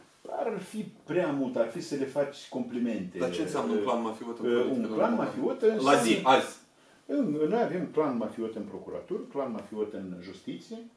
ar fi prea mult, ar fi să le faci complimente. Dar ce înseamnă un clan mafiot în politică? Un clan mafiot înseamnă... La zi, azi. Noi avem clan mafiot în procuratură, clan mafiot în justiție,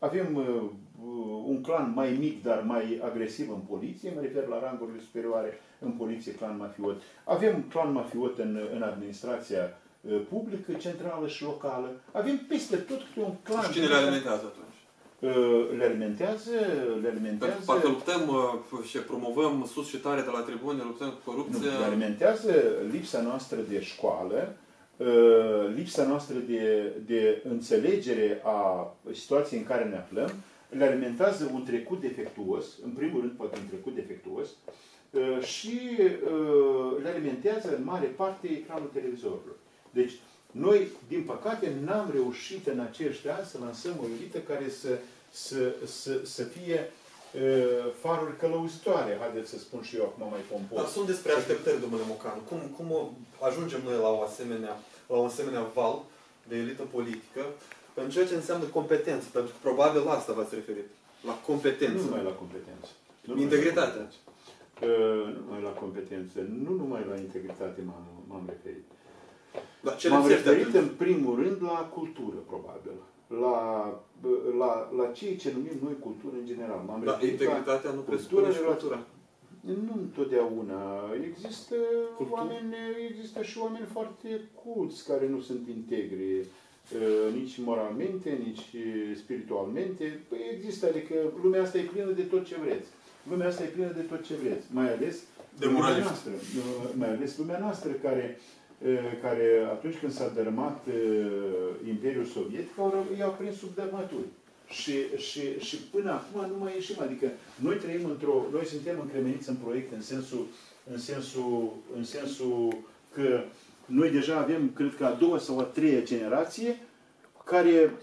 avem uh, un clan mai mic, dar mai agresiv în poliție, mă refer la rangurile superioare în poliție, clan mafiot. Avem clan mafiot în, în administrația uh, publică, centrală și locală. Avem peste tot câte un clan. Și cine le alimentează atunci? Le alimentează, le alimentează... Parcă luptăm și promovăm sus și tare de la tribune, luptăm cu corupția. Nu, le alimentează lipsa noastră de școală, lipsa noastră de, de înțelegere a situației în care ne aflăm, le alimentează un trecut defectuos, în primul rând poate un trecut defectuos, și le alimentează în mare parte ecranul televizorului. Deci, noi, din păcate, n-am reușit în acești ani să lansăm o elită care să, să, să, să fie uh, faruri călăuzitoare. Haideți să spun și eu acum mai pompos. Dar sunt despre așteptări, domnule Mocanu. Cum, cum ajungem noi la, o asemenea, la un asemenea val de elită politică în ceea ce înseamnă competență? Pentru că probabil la asta v-ați referit. La competență. Nu numai la competență. Integritate. Uh, nu numai la competență. Nu numai la integritate m-am referit. M-am referit în primul rând la cultură, probabil. La, la, la ceea ce numim noi cultură în general. M-am da, integritatea nu presupune și cultura. Nu întotdeauna. Există oameni, există și oameni foarte culți care nu sunt integri, nici moralmente, nici spiritualmente. Păi există, adică lumea asta e plină de tot ce vreți. Lumea asta e plină de tot ce vreți. Mai ales de lumea noastră. Mai ales lumea noastră care care atunci când s-a dărâmat uh, Imperiul Sovietic, i-au prins sub dărâmături. Și, și, și până acum nu mai ieșim. Adică noi trăim într-o... Noi suntem încremeniți în proiect în sensul, în, sensul, în sensul că noi deja avem, cred că a doua sau a treia generație, care,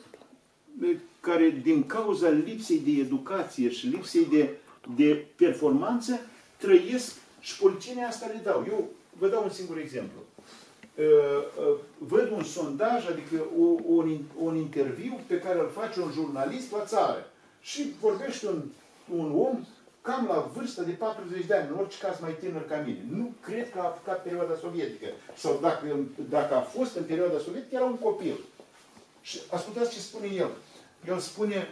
care din cauza lipsei de educație și lipsei de, de performanță, trăiesc și policienii asta le dau. Eu vă dau un singur exemplu. Văd un sondaj, adică un, un interviu pe care îl face un jurnalist la țară. Și vorbește un, un om cam la vârsta de patruzeci de ani, în orice caz mai tânăr ca mine. Nu cred că a apucat perioada sovietică. Sau dacă, dacă a fost în perioada sovietică, era un copil. Și ascultați ce spune el. El spune,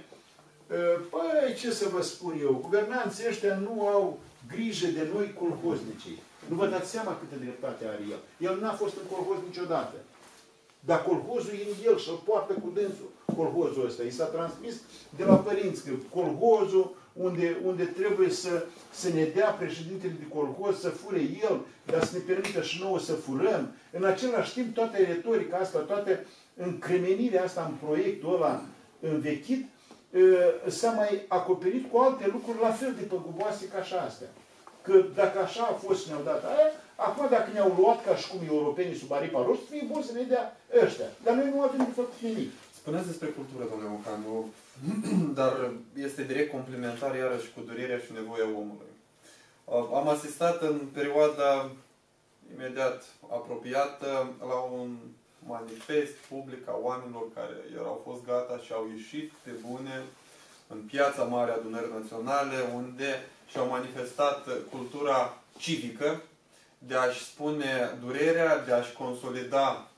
păi, ce să vă spun eu, guvernanții ăștia nu au grijă de noi colhoznicii. Nu vă dați seama câtă dreptate are el. El n-a fost în colhoz niciodată. Dar colhozul e în el și îl poartă cu dânsul. Colhozul ăsta. I s-a transmis de la părinți că colhozul unde, unde trebuie să, să ne dea președintele de colhoz, să fure el, dar să ne permită și nouă să furăm. În același timp, toată retorica asta, toată încremenirea asta în proiectul ăla învechit, s-a mai acoperit cu alte lucruri la fel de păguboase ca și astea. Că dacă așa a fost și ne-au dat aia, acum dacă ne-au luat ca și cum europenii sub aripa roșu, fie bun să ne dea ăștia. Dar noi nu avem de făcut nimic. Spuneți despre cultură, domnule Mocanu, dar este direct complementar iarăși cu durerea și nevoia omului. Am asistat în perioada imediat apropiată la un manifest public a oamenilor care erau fost gata și au ieșit pe bune în piața mare a Adunării Naționale, unde și-au manifestat cultura civică de a-și spune durerea, de a-și consolida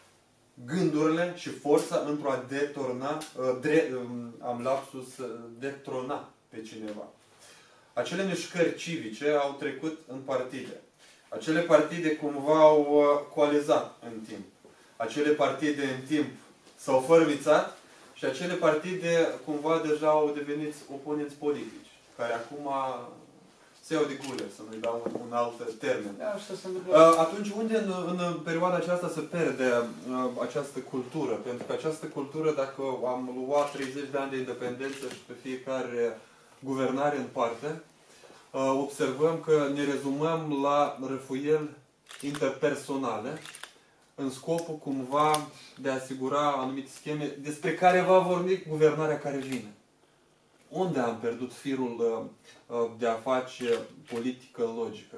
gândurile și forța într-o a detorna, dre, am lapsus, detrona pe cineva. Acele mișcări civice au trecut în partide. Acele partide cumva au coalizat în timp. Acele partide în timp s-au fărâmițat și acele partide cumva deja au devenit oponenți politici, care acum se iau de gule, să nu-i dau un, un alt termen. Da, atunci, unde în, în perioada aceasta se perde uh, această cultură? Pentru că această cultură, dacă am luat treizeci de ani de independență și pe fiecare guvernare în parte, uh, observăm că ne rezumăm la răfuieli interpersonale, în scopul cumva de a asigura anumite scheme despre care va vorbi guvernarea care vine. Unde am pierdut firul uh, de a face politică logică?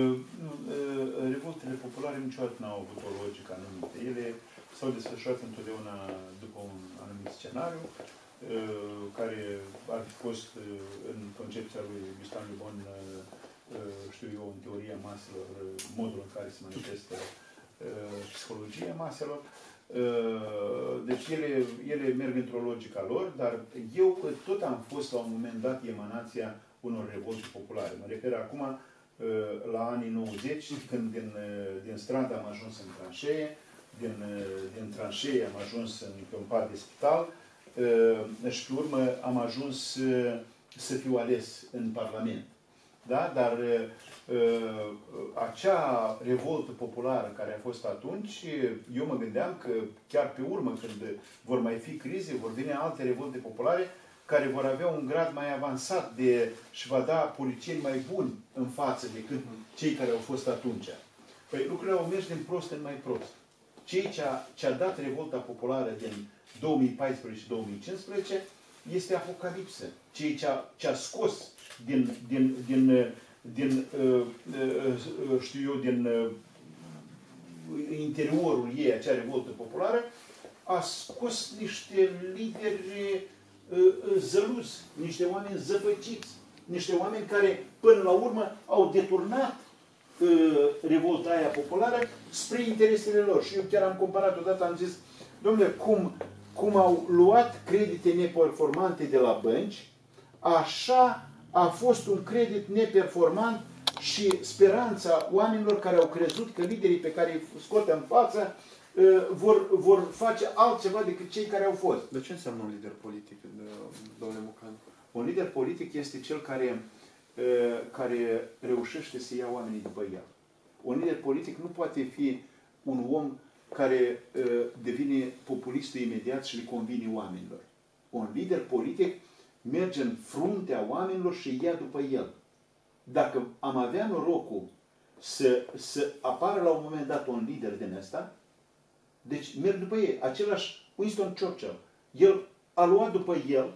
Revoltele populare niciodată n-au avut o logică anumită. Ele s-au desfășurat întotdeauna după un anumit scenariu, uh, care ar fi fost uh, în concepția lui Gustan Le Bon, uh, știu eu, în teoria maselor, modul în care se manifestă psihologia maselor. Deci ele, ele merg într-o logică lor, dar eu tot am fost la un moment dat emanația unor revolte populare. Mă refer acum la anii nouăzeci, când din, din stradă am ajuns în tranșee, din, din tranșee am ajuns în, pe un pat de spital și pe urmă am ajuns să fiu ales în Parlament. Da? Dar uh, acea revoltă populară care a fost atunci, eu mă gândeam că chiar pe urmă, când vor mai fi crize, vor veni alte revolte populare care vor avea un grad mai avansat de, și va da politicieni mai buni în față decât cei care au fost atunci. Păi lucrurile au mers din prost în mai prost. Cei ce a, ce a dat revolta populară din două mii paisprezece și două mii cincisprezece este apocalipsă. Cei ce a, ce a scos din, din, din, din uh, uh, știu eu, din uh, interiorul ei, acea revoltă populară, a scos niște lideri uh, zăluzi, niște oameni zăpăciți, niște oameni care, până la urmă, au deturnat uh, revolta aia populară spre interesele lor. Și eu chiar am comparat odată, am zis, domnule, cum, cum au luat credite neperformante de la bănci, așa a fost un credit neperformant și speranța oamenilor care au crezut că liderii pe care îi scoate în față uh, vor, vor face altceva decât cei care au fost. De ce înseamnă un lider politic, domnule Mocanu? Un lider politic este cel care, uh, care reușește să ia oamenii după el. Un lider politic nu poate fi un om care uh, devine populistul imediat și le convine oamenilor. Un lider politic merge în fruntea oamenilor și îi ia după el. Dacă am avea norocul să, să apară la un moment dat un lider din ăsta, deci merg după ei. Același Winston Churchill. El a luat după el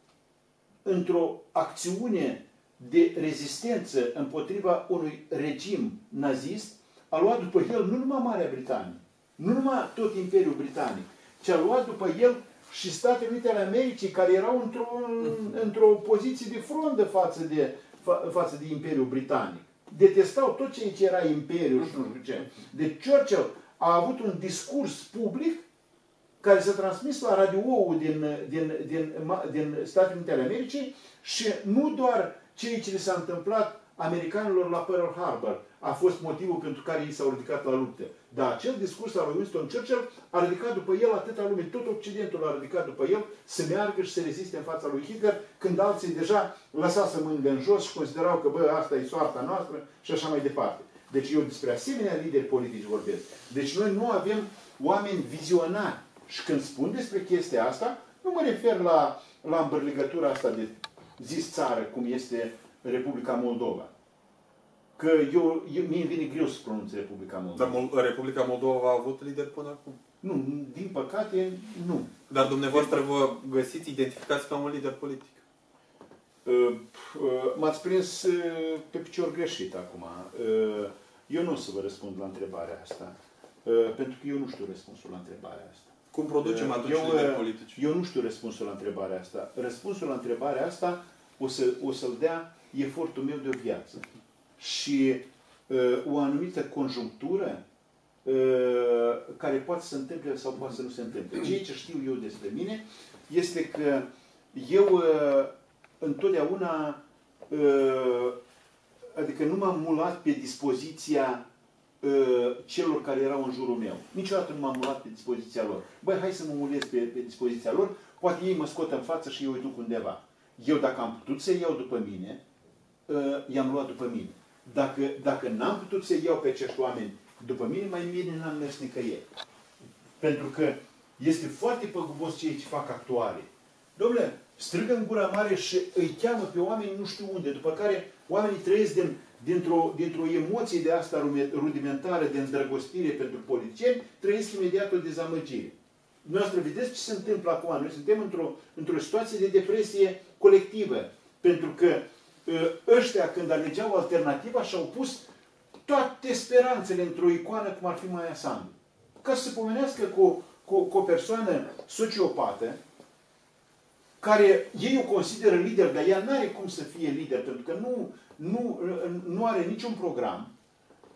într-o acțiune de rezistență împotriva unui regim nazist, a luat după el nu numai Marea Britanie, nu numai tot Imperiul Britanic, ci a luat după el și Statele Unite ale Americii, care erau într-o într-o poziție de frondă față de, fa, față de Imperiul Britanic. Detestau tot ce era Imperiul și nu știu ce. Deci Churchill a avut un discurs public care s-a transmis la radioul din, din, din, din Statele Unite ale Americii și nu doar ceea ce le s-a întâmplat americanilor la Pearl Harbor a fost motivul pentru care ei s-au ridicat la luptă. Dar acel discurs al lui Winston Churchill a ridicat după el atâta lume, tot Occidentul a ridicat după el să meargă și să reziste în fața lui Hitler, când alții deja lăsaseră mângă în jos și considerau că, bă, asta e soarta noastră și așa mai departe. Deci eu despre asemenea lideri politici vorbesc. Deci noi nu avem oameni vizionari. Și când spun despre chestia asta, nu mă refer la, la îmbărligătura asta de zis țară, cum este Republica Moldova. Că eu, eu, mie îmi vine greu să pronunț Republica Moldova. Dar Republica Moldova a avut lider până acum? Nu, din păcate, nu. Dar dumneavoastră vă găsiți, identificați ca un lider politic? M-ați prins pe picior greșit acum. Eu nu o să vă răspund la întrebarea asta. Pentru că eu nu știu răspunsul la întrebarea asta. Cum producem atunci eu, lideri politici? Eu nu știu răspunsul la întrebarea asta. Răspunsul la întrebarea asta o, să, o să-l dea efortul meu de o viață. Și uh, o anumită conjunctură uh, care poate să se întâmple sau poate să nu se întâmple. Ceea ce știu eu despre mine este că eu uh, întotdeauna uh, adică nu m-am mulat pe dispoziția uh, celor care erau în jurul meu. Niciodată nu m-am mulat pe dispoziția lor. Băi, hai să mă mulez pe, pe dispoziția lor, poate ei mă scot în față și eu îi duc undeva. Eu, dacă am putut să iau după mine, uh, i-am luat după mine. Dacă, dacă n-am putut să iau pe acești oameni după mine, mai bine n-am mers nicăieri. Pentru că este foarte păgubos ceea ce fac actuale. Dom'le, strigă în gura mare și îi cheamă pe oameni nu știu unde, după care oamenii trăiesc din, dintr-o, dintr-o emoție de asta rudimentară, de îndrăgostire pentru politicieni, trăiesc imediat o dezamăgire. Dumneavoastră vedeți ce se întâmplă acum. Noi suntem într-o, într-o situație de depresie colectivă. Pentru că ăștia, când alegeau alternativa, și-au pus toate speranțele într-o icoană, cum ar fi Maia Sandu. Ca să se pomenească cu, cu, cu o persoană sociopată, care ei o consideră lider, dar ea nu are cum să fie lider, pentru că nu, nu, nu are niciun program,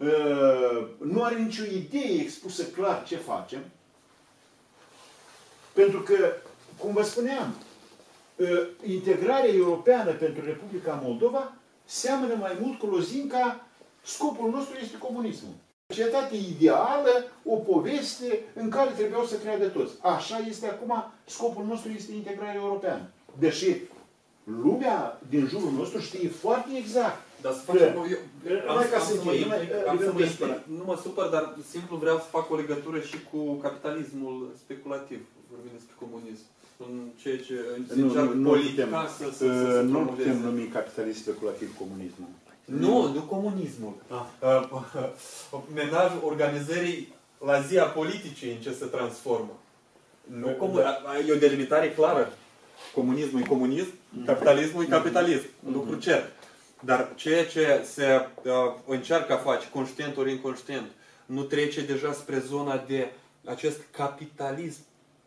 nu are nicio idee expusă clar ce facem. Pentru că, cum vă spuneam, integrarea europeană pentru Republica Moldova seamănă mai mult cu lozinca, scopul nostru este comunismul. Societate ideală, o poveste în care trebuiau să creadă toți. Așa este acum, scopul nostru este integrarea europeană. Deși lumea din jurul nostru știe foarte exact. Dar să facem... Eu, am, am, am să mă închei, implic, numai- am să mă numai- implic. Nu mă supăr, dar simplu vreau să fac o legătură și cu capitalismul speculativ. Vorbim despre comunism. În ceea ce Nu, încearcă nu, nu politica putem, să, să, să, să nu promoveze. putem numi capitalist speculativ comunismul. Nu, nu comunismul. Ah. Menajul organizării la zi a politicii în ce se transformă. Nu Da. comun... E o delimitare clară. Comunismul e comunism, capitalismul e capitalism. Un lucru cert. Dar ceea ce se uh, încearcă a face, conștient ori inconștient, nu trece deja spre zona de acest capitalism.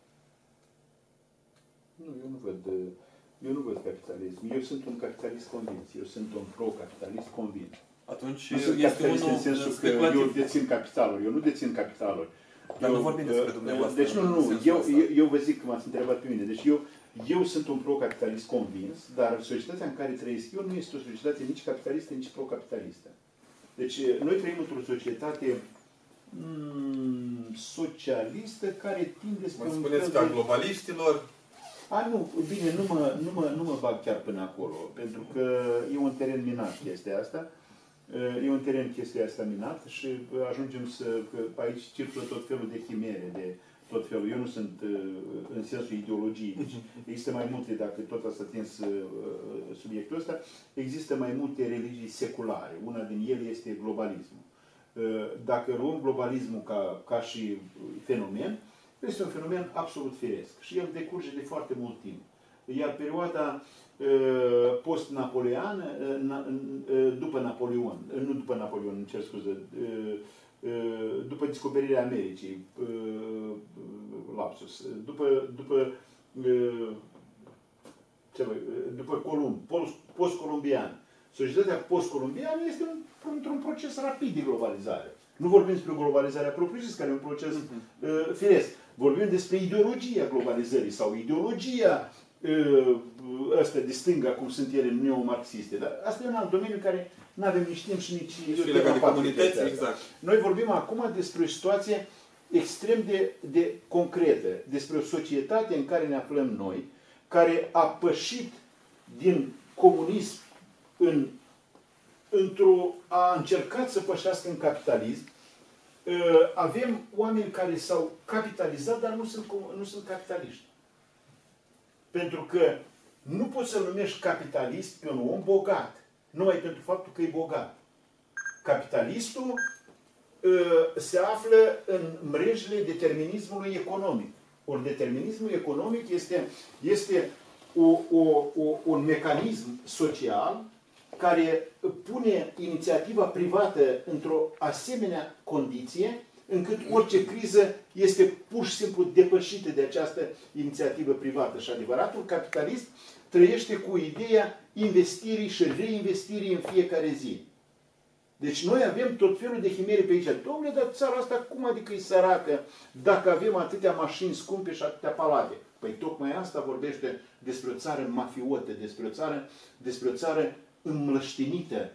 Nu, eu nu văd, eu nu văd capitalism. Eu sunt un capitalist convins. Eu sunt un pro-capitalist convins. Atunci Nu sunt este capitalist în unul sensul că speculativ. eu dețin capitaluri. Eu nu dețin capitaluri. Dar eu, nu vorbim despre dumneavoastră Deci nu, în nu, nu. sensul Eu, ăsta. eu, eu vă zic că m-ați întrebat pe mine. Deci eu, eu sunt un pro-capitalist convins, dar societatea în care trăiesc eu nu este o societate nici capitalistă, nici pro-capitalistă. Deci noi trăim într-o societate mm, socialistă care tinde spre Mă un spuneți fel ca de... globaliștilor. A, nu, bine, nu mă, nu, mă, nu mă bag chiar până acolo, pentru că e un teren minat chestia asta. E un teren chestia asta minat și ajungem să... Că aici circulă tot felul de chimere, de tot felul. Eu nu sunt în sensul ideologiei, deci există mai multe, dacă tot ați atins subiectul ăsta, există mai multe religii seculare. Una din ele este globalismul. Dacă luăm globalismul ca, ca și fenomen, este un fenomen absolut firesc și el decurge de foarte mult timp. Iar perioada post-napoleană, după Napoleon, nu după Napoleon, îmi cer scuze, după descoperirea Americii, lapsus, după, după, după Columb, post-columbian. Societatea post-columbiană este într-un proces rapid de globalizare. Nu vorbim despre globalizarea propriu-zis, care e un proces uh, firesc. Vorbim despre ideologia globalizării sau ideologia uh, ăsta de stânga, cum sunt ele neomarxiste. Dar asta e un alt domeniu care nu avem nici timp și nici... Și legat de comunități, exact. Noi vorbim acum despre o situație extrem de, de concretă, despre o societate în care ne aflăm noi, care a pășit din comunism în într-o, a încercat să pășească în capitalism. Avem oameni care s-au capitalizat, dar nu sunt, nu sunt capitaliști. Pentru că nu poți să-l numești capitalist pe un om bogat, numai pentru faptul că e bogat. Capitalistul se află în mrejele determinismului economic. Ori determinismul economic este, este o, o, o, un mecanism social care pune inițiativa privată într-o asemenea condiție, încât orice criză este pur și simplu depășită de această inițiativă privată. Și adevăratul capitalist trăiește cu ideea investirii și reinvestirii în fiecare zi. Deci noi avem tot felul de chimere pe aici. Dom'le, dar țara asta cum adică e săracă dacă avem atâtea mașini scumpe și atâtea palate? Păi tocmai asta vorbește despre o țară mafiotă, despre o țară, despre o țară înmlăștinită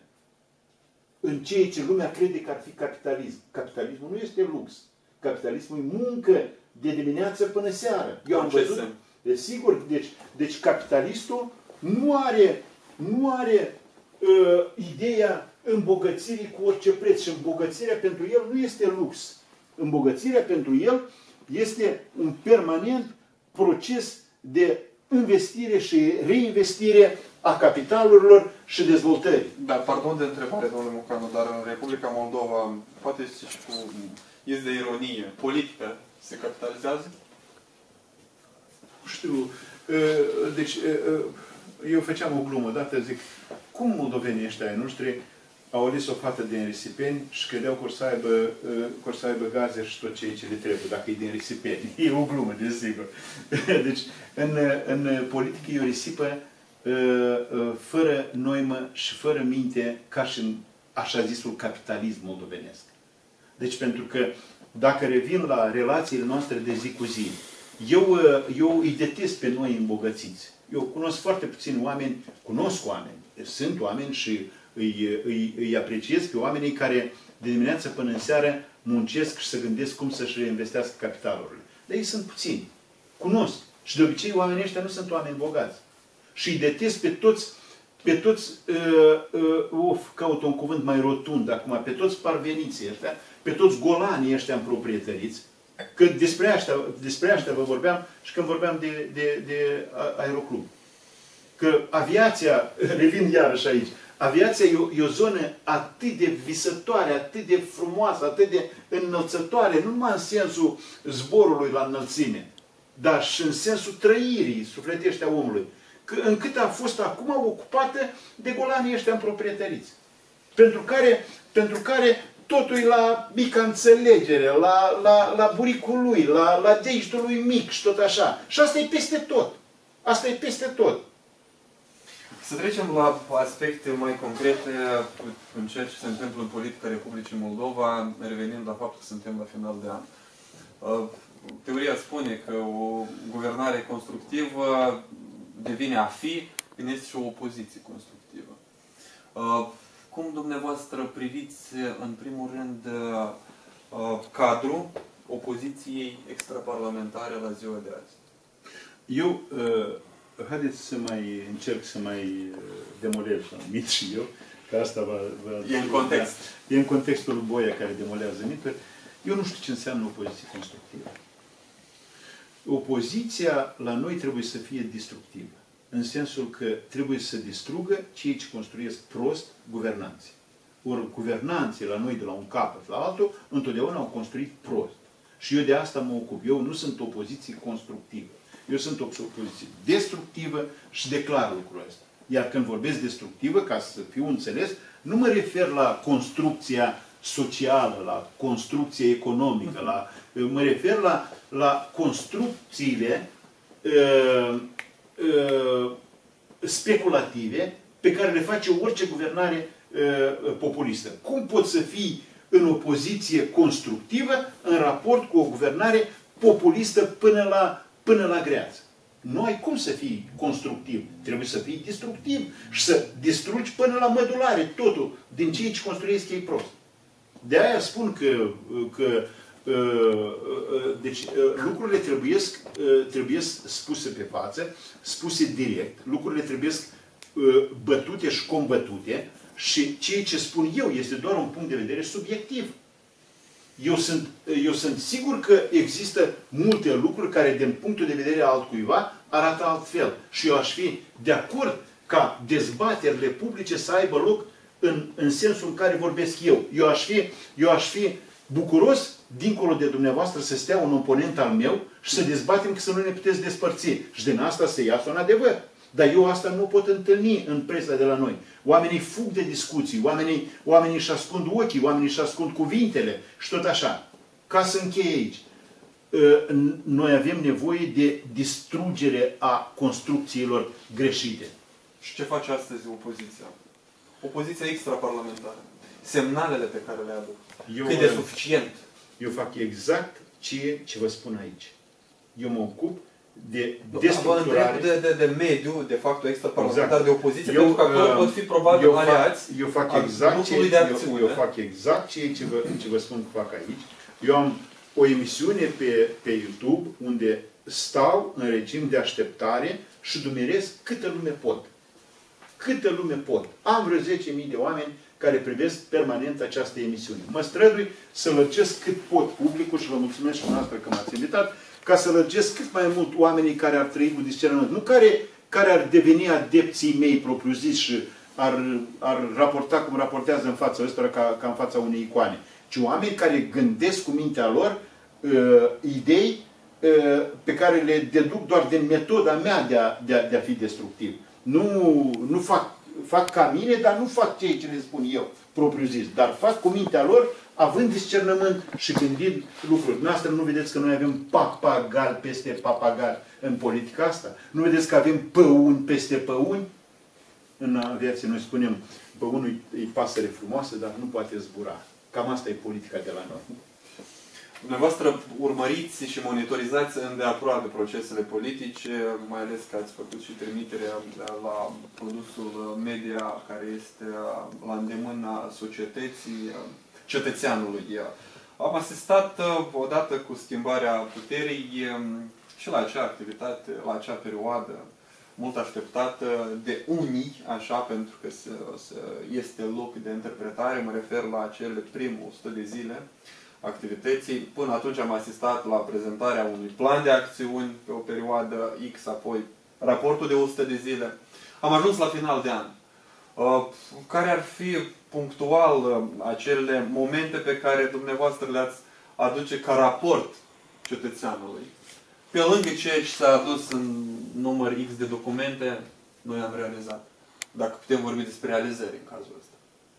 în ceea ce lumea crede că ar fi capitalism. Capitalismul nu este lux. Capitalismul e muncă de dimineață până seară. Eu am văzut, desigur, deci, deci capitalistul nu are, nu are uh, ideea îmbogățirii cu orice preț. Și îmbogățirea pentru el nu este lux. Îmbogățirea pentru el este un permanent proces de investire și reinvestire a capitalurilor și dezvoltării. Da, pardon de întrebare, domnule Mocanu, dar în Republica Moldova, poate este și cu iz de ironie, politica se capitalizează? Nu știu, deci eu făceam o glumă, dată zic, cum moldovenii ăștia ai noștri au ales o fată din risipeni și credeau că or să aibă, că or să aibă gaze și tot ceea ce le trebuie, dacă e din risipeni. E o glumă, desigur. Deci, în, în politică e o risipă fără noimă și fără minte, ca și în așa zisul capitalism moldovenesc. Deci, pentru că dacă revin la relațiile noastre de zi cu zi, Eu, eu îi detest pe noi îmbogățiți. Eu cunosc foarte puțini oameni, cunosc oameni, sunt oameni și îi, îi, îi apreciez pe oamenii care de dimineață până în seară muncesc și se gândesc cum să-și reinvestească capitalurile. Dar ei sunt puțini. Cunosc. Și de obicei oamenii ăștia nu sunt oameni bogați. Și îi detest pe toți, pe toți, uh, uh, of, caut un cuvânt mai rotund acum, pe toți parveniții ăștia, pe toți golanii ăștia împroprietăriți, că despre asta, despre asta vă vorbeam și când vorbeam de, de, de aeroclub. Că aviația, revin iarăși aici, aviația e o, e o zonă atât de visătoare, atât de frumoasă, atât de înălțătoare, nu numai în sensul zborului la înălțime, dar și în sensul trăirii sufletești a omului, că, încât a fost acum ocupată de golanii ăștia împroprietăriți. Pentru care, pentru care totul e la mica înțelegere, la, la, la buricul lui, la, la deiștul lui mic și tot așa. Și asta e peste tot. Asta e peste tot. Să trecem la aspecte mai concrete în ceea ce se întâmplă în politica Republicii Moldova, revenind la faptul că suntem la final de an. Teoria spune că o guvernare constructivă devine a fi când este și o opoziție constructivă. Cum dumneavoastră priviți, în primul rând, cadrul opoziției extraparlamentare la ziua de azi? Eu, haideți să mai încerc să mai demolez mit și eu, că asta va... va e în context. E în contextul lui Boia care demolează mituri. Eu nu știu ce înseamnă opoziție constructivă. Opoziția la noi trebuie să fie destructivă. În sensul că trebuie să distrugă cei ce construiesc prost guvernanții. Ori guvernanții la noi de la un capăt la altul, întotdeauna au construit prost. Și eu de asta mă ocup. Eu nu sunt opoziție constructivă. Eu sunt o opoziție destructivă și declar lucrul ăsta. Iar când vorbesc destructivă, ca să fiu înțeles, nu mă refer la construcția socială, la construcția economică, la, mă refer la, la construcțiile uh, uh, speculative pe care le face orice guvernare uh, populistă. Cum poți să fii în opoziție constructivă în raport cu o guvernare populistă până la, până la greață? Nu ai cum să fii constructiv. Trebuie să fii destructiv și să distrugi până la mădulare totul din ceea ce construiesc ei prost. De aia spun că, că deci, lucrurile trebuiesc, trebuie spuse pe față, spuse direct, lucrurile trebuie bătute și combătute și ceea ce spun eu este doar un punct de vedere subiectiv. Eu sunt, eu sunt sigur că există multe lucruri care, din punctul de vedere al altcuiva, arată altfel. Și eu aș fi de acord ca dezbaterile publice să aibă loc în, în sensul în care vorbesc eu. Eu aș fi, eu aș fi bucuros, dincolo de dumneavoastră, să stea un oponent al meu și să dezbatem că să nu ne puteți despărți. Și din asta să iasă un adevăr. Dar eu asta nu pot întâlni în presa de la noi. Oamenii fug de discuții, oamenii, oamenii își ascund ochii, oamenii își ascund cuvintele și tot așa. Ca să încheie aici. Noi avem nevoie de distrugere a construcțiilor greșite. Și ce face astăzi opoziția? Opoziția extraparlamentară. Semnalele pe care le aduc. Eu, cât de suficient? Eu fac exact ceea ce vă spun aici. Eu mă ocup de destructurare. De, de, de mediu, de fapt, extraparlamentar, exact. De opoziție, eu, pentru că acolo pot fi probabil eu aliați. Fac, eu fac exact ce, eu, eu fac exact ceea ce vă, ce vă spun că fac aici. Eu am o emisiune pe, pe YouTube unde stau în regim de așteptare și dumeresc câtă lume pot. Câtă lume pot. Am vreo zece mii de oameni care privesc permanent această emisiune. Mă strădui să lărgesc cât pot publicul și vă mulțumesc și noastră că m-ați invitat, ca să lărgesc cât mai mult oamenii care ar trăi cu discernământ. Nu care, care ar deveni adepții mei propriu-ziși și ar, ar raporta cum raportează în fața ăstora ca, ca în fața unei icoane. Ci oameni care gândesc cu mintea lor uh, idei uh, pe care le deduc doar din metoda mea de a, de a, de a fi destructiv. Nu, nu fac, fac ca mine, dar nu fac ceea ce le spun eu, propriu-zis. Dar fac cu mintea lor, având discernământ și gândind lucruri. Noastră nu vedeți că noi avem papagal peste papagal în politica asta? Nu vedeți că avem păuni peste păuni? În aviație noi spunem, păunul e pasăre frumoasă, dar nu poate zbura. Cam asta e politica de la noi. Dumneavoastră urmăriți și monitorizați îndeaproape procesele politice, mai ales că ați făcut și trimiterea la produsul media care este la îndemâna societății, cetățeanului. Am asistat odată cu schimbarea puterii și la acea activitate, la acea perioadă mult așteptată de unii, așa, pentru că se, se, este loc de interpretare, mă refer la cele primul o sută de zile activității. Până atunci am asistat la prezentarea unui plan de acțiuni pe o perioadă X, apoi raportul de o sută de zile. Am ajuns la final de an. Care ar fi punctual acele momente pe care dumneavoastră le-ați aduce ca raport cetățeanului? Pe lângă ceea ce s-a adus în număr X de documente, noi am realizat. Dacă putem vorbi despre realizări în cazul ăsta.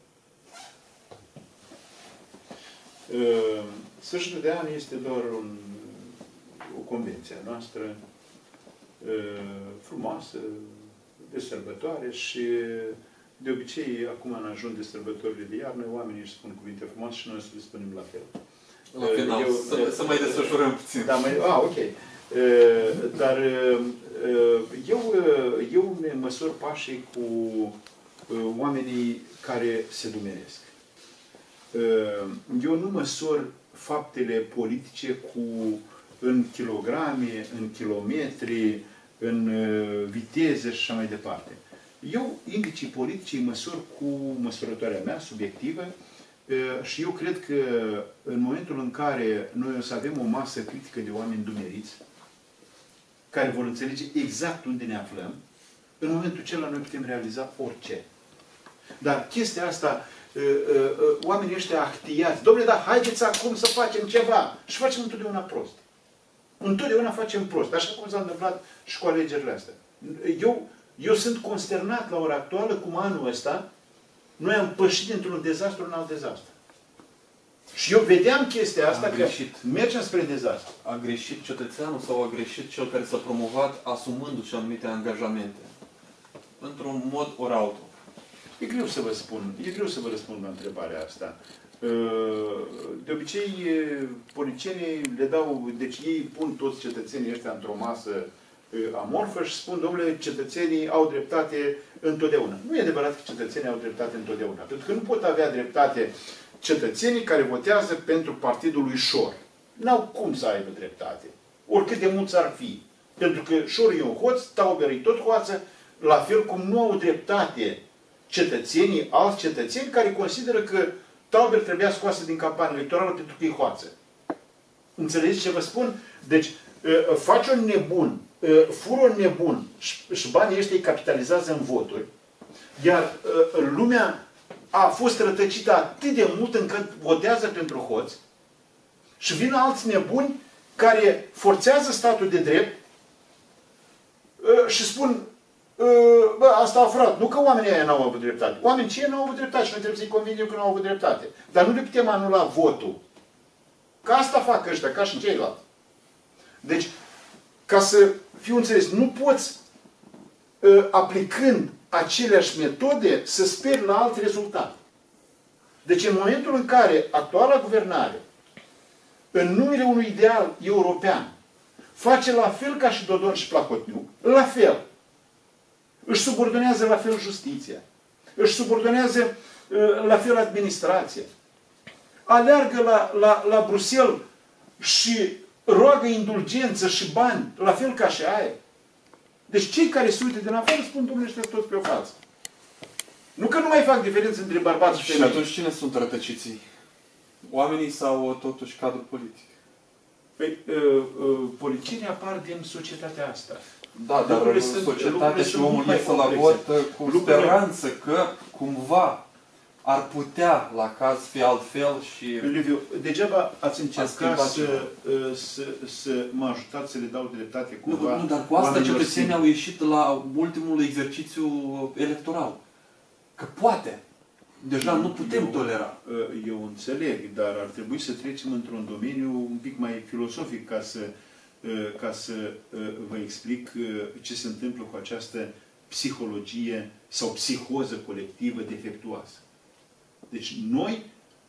Sfârșitul de an este doar un, o convenție a noastră frumoasă, de sărbătoare și de obicei, acum în ajun de sărbătorile de iarnă, oamenii își spun cuvinte frumoase și noi să le spunem la fel. La final, eu, să, să mai desfășurăm puțin. Da, mai, a, ok. Dar eu, eu ne măsor pașii cu oamenii care se dumeresc. Eu nu măsor faptele politice cu, în kilograme, în kilometri, în viteze și așa mai departe. Eu, indicii politici, îi măsor cu măsurătoarea mea, subiectivă, și eu cred că în momentul în care noi o să avem o masă critică de oameni dumeriți, care vor înțelege exact unde ne aflăm, în momentul acela noi putem realiza orice. Dar chestia asta, oamenii ăștia actiați, dom'le, dar haideți acum să facem ceva. Și facem întotdeauna prost. Întotdeauna facem prost. Așa cum s-a întâmplat și cu alegerile astea. Eu, eu sunt consternat la ora actuală cum anul ăsta noi am pășit dintr-un dezastru în alt dezastru. Și eu vedeam chestia asta, că mergem spre dezastru. A greșit cetățeanul sau a greșit cel care s-a promovat asumându-și anumite angajamente? Într-un mod ori altul. E greu să vă spun. E greu să vă răspund la întrebarea asta. De obicei, politicienii le dau... Deci ei pun toți cetățenii ăștia într-o masă amorfă și spun, domnule, cetățenii au dreptate întotdeauna. Nu e adevărat că cetățenii au dreptate întotdeauna. Pentru că nu pot avea dreptate cetățenii care votează pentru partidul lui Șor. N-au cum să aibă dreptate. Oricât de mulți ar fi. Pentru că Șor e un hoț, Tauber e tot hoață, la fel cum nu au dreptate cetățenii, alți cetățeni, care consideră că Tauber trebuia scoasă din campania electorală pentru că e hoață. Înțelegeți ce vă spun? Deci, faci un nebun, fură un nebun și banii ăștia îi capitalizează în voturi, iar lumea a fost rătăcită atât de mult încât votează pentru hoți și vin alți nebuni care forțează statul de drept și spun, bă, asta a furat. Nu că oamenii aia n-au avut dreptate. Oamenii ce n-au avut dreptate și noi trebuie să-i convingem că n-au avut dreptate. Dar nu le putem anula votul. Că asta fac ăștia, ca și ceilalți. Deci, ca să fiu înțeles, nu poți, aplicând aceleași metode, să speri la alt rezultat. Deci, în momentul în care actuala guvernare, în numele unui ideal european, face la fel ca și Dodon și Placotniuc, la fel, își subordonează la fel justiția, își subordonează la fel administrația, aleargă la, la, la Bruxelles și roagă indulgență și bani, la fel ca și aia. Deci cei care se uită din afară spun, domnule, ăștia toți pe o față. Nu că nu mai fac diferență între bărbați și femei. Și atunci cine sunt rătăciții? Oamenii sau totuși cadrul politic? Păi, uh, uh, politicienii apar din societatea asta. Da, dar în societate și omul iese la vot cu lucrurile... speranță că cumva ar putea, la caz, fi altfel și... Liviu, degeaba ați încercat să, să, să mă ajutați să le dau dreptate cumva... Nu, nu, dar cu asta cetățenii au ieșit la ultimul exercițiu electoral. Că poate. Deja nu putem eu, tolera. Eu înțeleg, dar ar trebui să trecem într-un domeniu un pic mai filosofic ca să, ca să vă explic ce se întâmplă cu această psihologie sau psihoză colectivă defectuoasă. Deci noi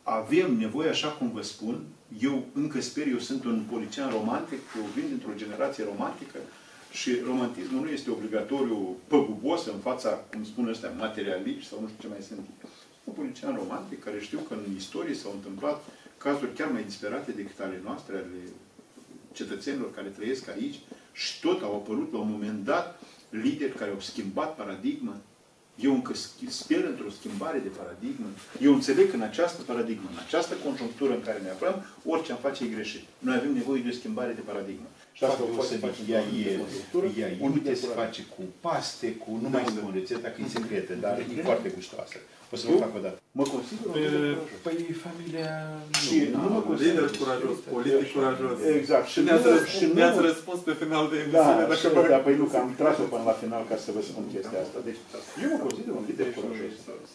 avem nevoie, așa cum vă spun, eu încă sper, eu sunt un politician romantic, eu vin dintr-o generație romantică și romantismul nu este obligatoriu păgubos în fața, cum spun ăstea, materialiști sau nu știu ce mai sunt. Un politician romantic care știu că în istorie s-au întâmplat cazuri chiar mai disperate decât ale noastre, ale cetățenilor care trăiesc aici și tot au apărut la un moment dat lideri care au schimbat paradigma. Eu încă sper într-o schimbare de paradigmă. Eu înțeleg că în această paradigmă, în această conjunctură în care ne aflăm, orice am face e greșit. Noi avem nevoie de o schimbare de paradigmă. Și asta o să face ea e, ea iute, se face cu paste, cu, nu mai spun rețeta, că e secretă, dar e foarte gustoasă. O să vă fac o dată. Mă consider un lider curajos. Păi familia... Și nu mă consider lider curajos, politic curajos. Exact. Și ne-ați răspuns pe final de emisiune, dacă vă... Da, păi nu, că am tras-o până la final ca să vă spun chestia asta. Deci, eu mă consider un lider curajos.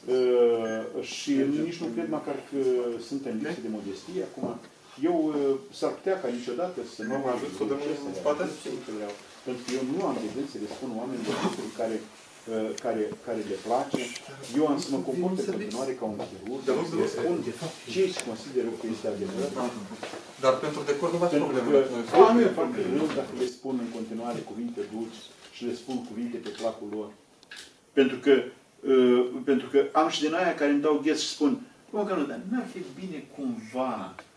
Și nici nu cred măcar că sunt în lipsă de modestie. Acum, eu s-ar putea ca niciodată să nu mă ajut să o dăm în spate. Pentru că eu nu am de gând să le spun oamenilor lucruri care Care, care le place. Eu am să mă comport în continuare ca un chirurg, să le spun ce își consideră că este adevărat. Dar pentru decor nu v-ați probleme. A, nu e foarte rău dacă le spun în continuare cuvinte dulci și le spun cuvinte pe placul lor. Pentru că, uh, pentru că am și din aia care îmi dau gheț și spun, bă, că nu, dar n-ar fi bine cumva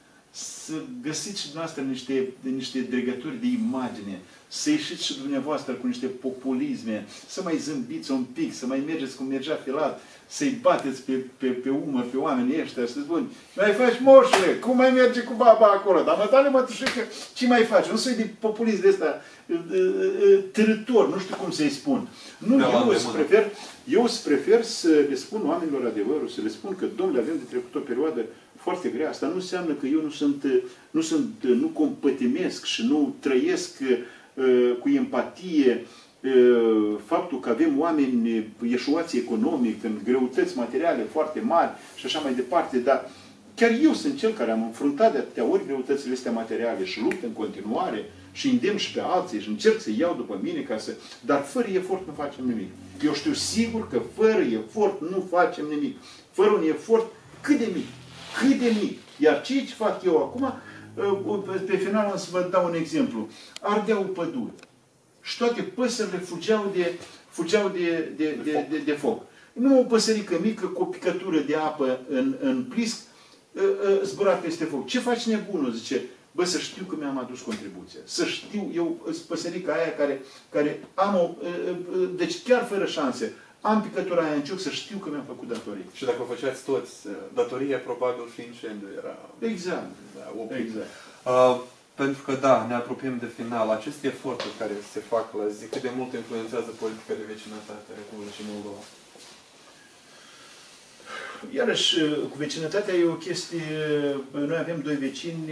să găsiți și dumneavoastră niște, niște dregături de imagine, să ieșiți și dumneavoastră cu niște populisme, să mai zâmbiți un pic, să mai mergeți cum mergea Filat, să-i bateți pe, pe, pe umăr pe oamenii ăștia, să spun, mai faci moșule, cum mai merge cu baba acolo? Dar mă tale mătușică, ce mai faci? Nu să-i de populism de ăsta târător, nu știu cum să-i spun. Nu, eu îți prefer, eu îți prefer să le spun oamenilor adevărul, să le spun că, domnule, avem de trecut o perioadă foarte grea. Asta nu înseamnă că eu nu sunt, nu sunt, nu compătimesc și nu trăiesc uh, cu empatie uh, faptul că avem oameni ieșuați economic, în greutăți materiale foarte mari și așa mai departe, dar chiar eu sunt cel care am înfruntat de atâtea ori greutățile astea materiale și lupt în continuare și îndemn și pe alții și încerc să iau după mine ca să... Dar fără efort nu facem nimic. Eu știu sigur că fără efort nu facem nimic. Fără un efort cât de mic. Cât de mic. Iar ceea ce fac eu acum, pe final o să vă dau un exemplu. Ardeau păduri. Și toate păsările fugeau de, fugeau de, de, de, de, de, de foc. Nu o păsărică mică cu o picătură de apă în, în plisc zbura peste foc. Ce faci nebunul? Zice, bă, să știu că mi-am adus contribuția. Să știu, eu, păsărica aia care, care am o... Deci chiar fără șanse. Am picătura aia în cioc să știu că mi-am făcut datorii. Și dacă o făceați toți, datoria probabil și incendiu era... Exact. Da, exact. Uh, pentru că, da, ne apropiem de final. Aceste eforturi care se fac la zi, cât de mult influențează politica de vecinătate a Republicii Moldova? Iarăși, cu vecinătatea e o chestie... Noi avem doi vecini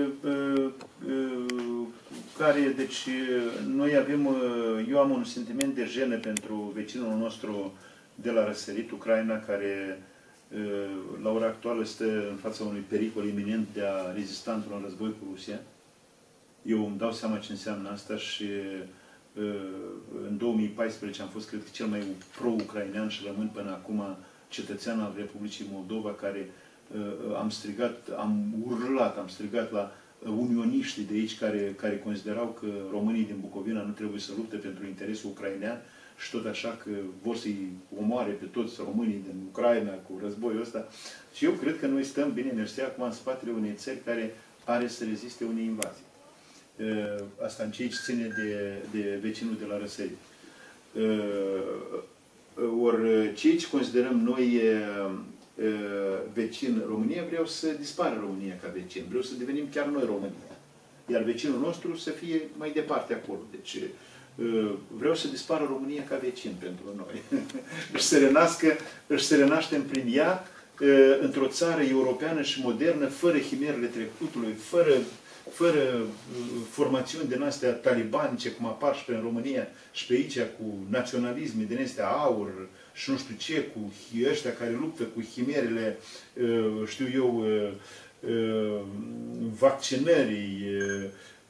care, deci, noi avem... Eu am un sentiment de jenă pentru vecinul nostru de la răsărit, Ucraina, care la ora actuală stă în fața unui pericol iminent de a rezista într-un război cu Rusia. Eu îmi dau seama ce înseamnă asta și în două mii paisprezece am fost, cred că, cel mai pro-ucrainean și rămân până acum cetățean al Republicii Moldova, care uh, am strigat, am urlat, am strigat la unioniștii de aici care, care considerau că românii din Bucovina nu trebuie să lupte pentru interesul ucrainean și tot așa că vor să-i omoare pe toți românii din Ucraina cu războiul ăsta. Și eu cred că noi stăm, bine mersi, acum în spatele unei țări care are să reziste unei invazii. Uh, asta în ceea ce ține de, de vecinul de la răsărit. Uh, Ori ceea ce considerăm noi vecin România, vreau să dispară România ca vecin. Vreau să devenim chiar noi România. Iar vecinul nostru să fie mai departe acolo. Deci vreau să dispară România ca vecin pentru noi. Își se renască, își se renaștem prin ea într-o țară europeană și modernă, fără chimerele trecutului, fără fără formațiuni din astea talibanice, cum apar și pe în România, și pe aici, cu naționalisme din astea aur și nu știu ce, cu ăștia care luptă cu chimerele, știu eu, vaccinării,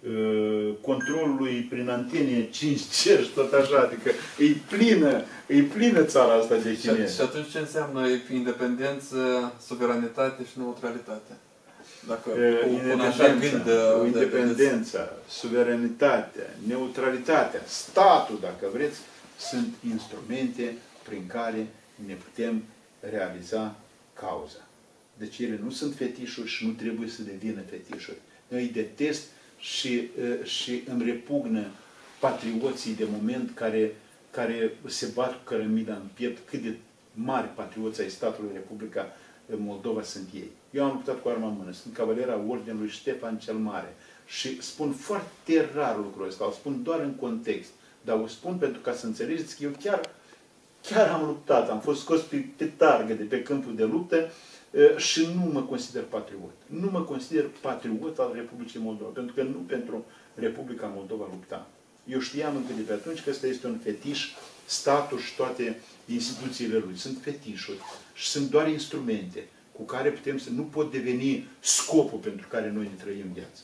controlului prin antene cinci G și tot așa, adică e plină, e plină țara asta de chinezi. Și atunci ce înseamnă independență, suveranitate și neutralitate? Dacă un așa gând de, independența, de, de... suveranitatea, neutralitatea, statul, dacă vreți, sunt instrumente prin care ne putem realiza cauza. Deci ele nu sunt fetișuri și nu trebuie să devină fetișuri. Eu îi detest și, și îmi repugnă patrioții de moment care, care se bat cu cărămida în piept, cât de mari patrioți ai statului Republica Moldova sunt ei. Eu am luptat cu arma în mână, sunt cavalera Ordinului Ștefan cel Mare și spun foarte rar lucrul ăsta, o spun doar în context, dar o spun pentru ca să înțelegeți că eu chiar, chiar am luptat, am fost scos pe, pe targă de pe câmpul de luptă și nu mă consider patriot. Nu mă consider patriot al Republicii Moldova, pentru că nu pentru Republica Moldova luptam. Eu știam încă de pe atunci că ăsta este un fetiș, statul și toate instituțiile lui. Sunt fetișuri și sunt doar instrumente cu care putem să nu pot deveni scopul pentru care noi ne trăim viața.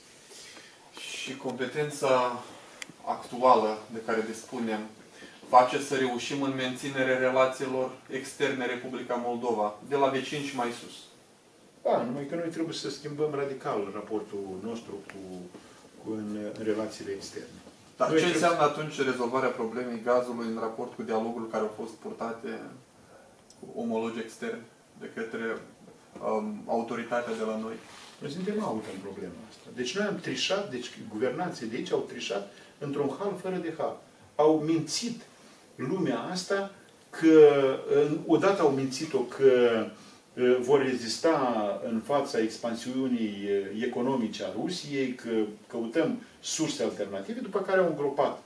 Și competența actuală de care dispunem face să reușim în menținerea relațiilor externe Republica Moldova, de la vecini și mai sus. Da, numai că noi trebuie să schimbăm radical raportul nostru cu, cu în, în relațiile externe. Dar noi ce trebuie... înseamnă atunci rezolvarea problemei gazului în raport cu dialogul care au fost purtate cu omologi externi de către um, autoritatea de la noi? Noi suntem out în problema asta. Deci noi am trișat, deci guvernanții de aici au trișat într-un hal fără de hal. Au mințit lumea asta că, odată au mințit-o că vor rezista în fața expansiunii economice a Rusiei, că căutăm surse alternative, după care au îngropat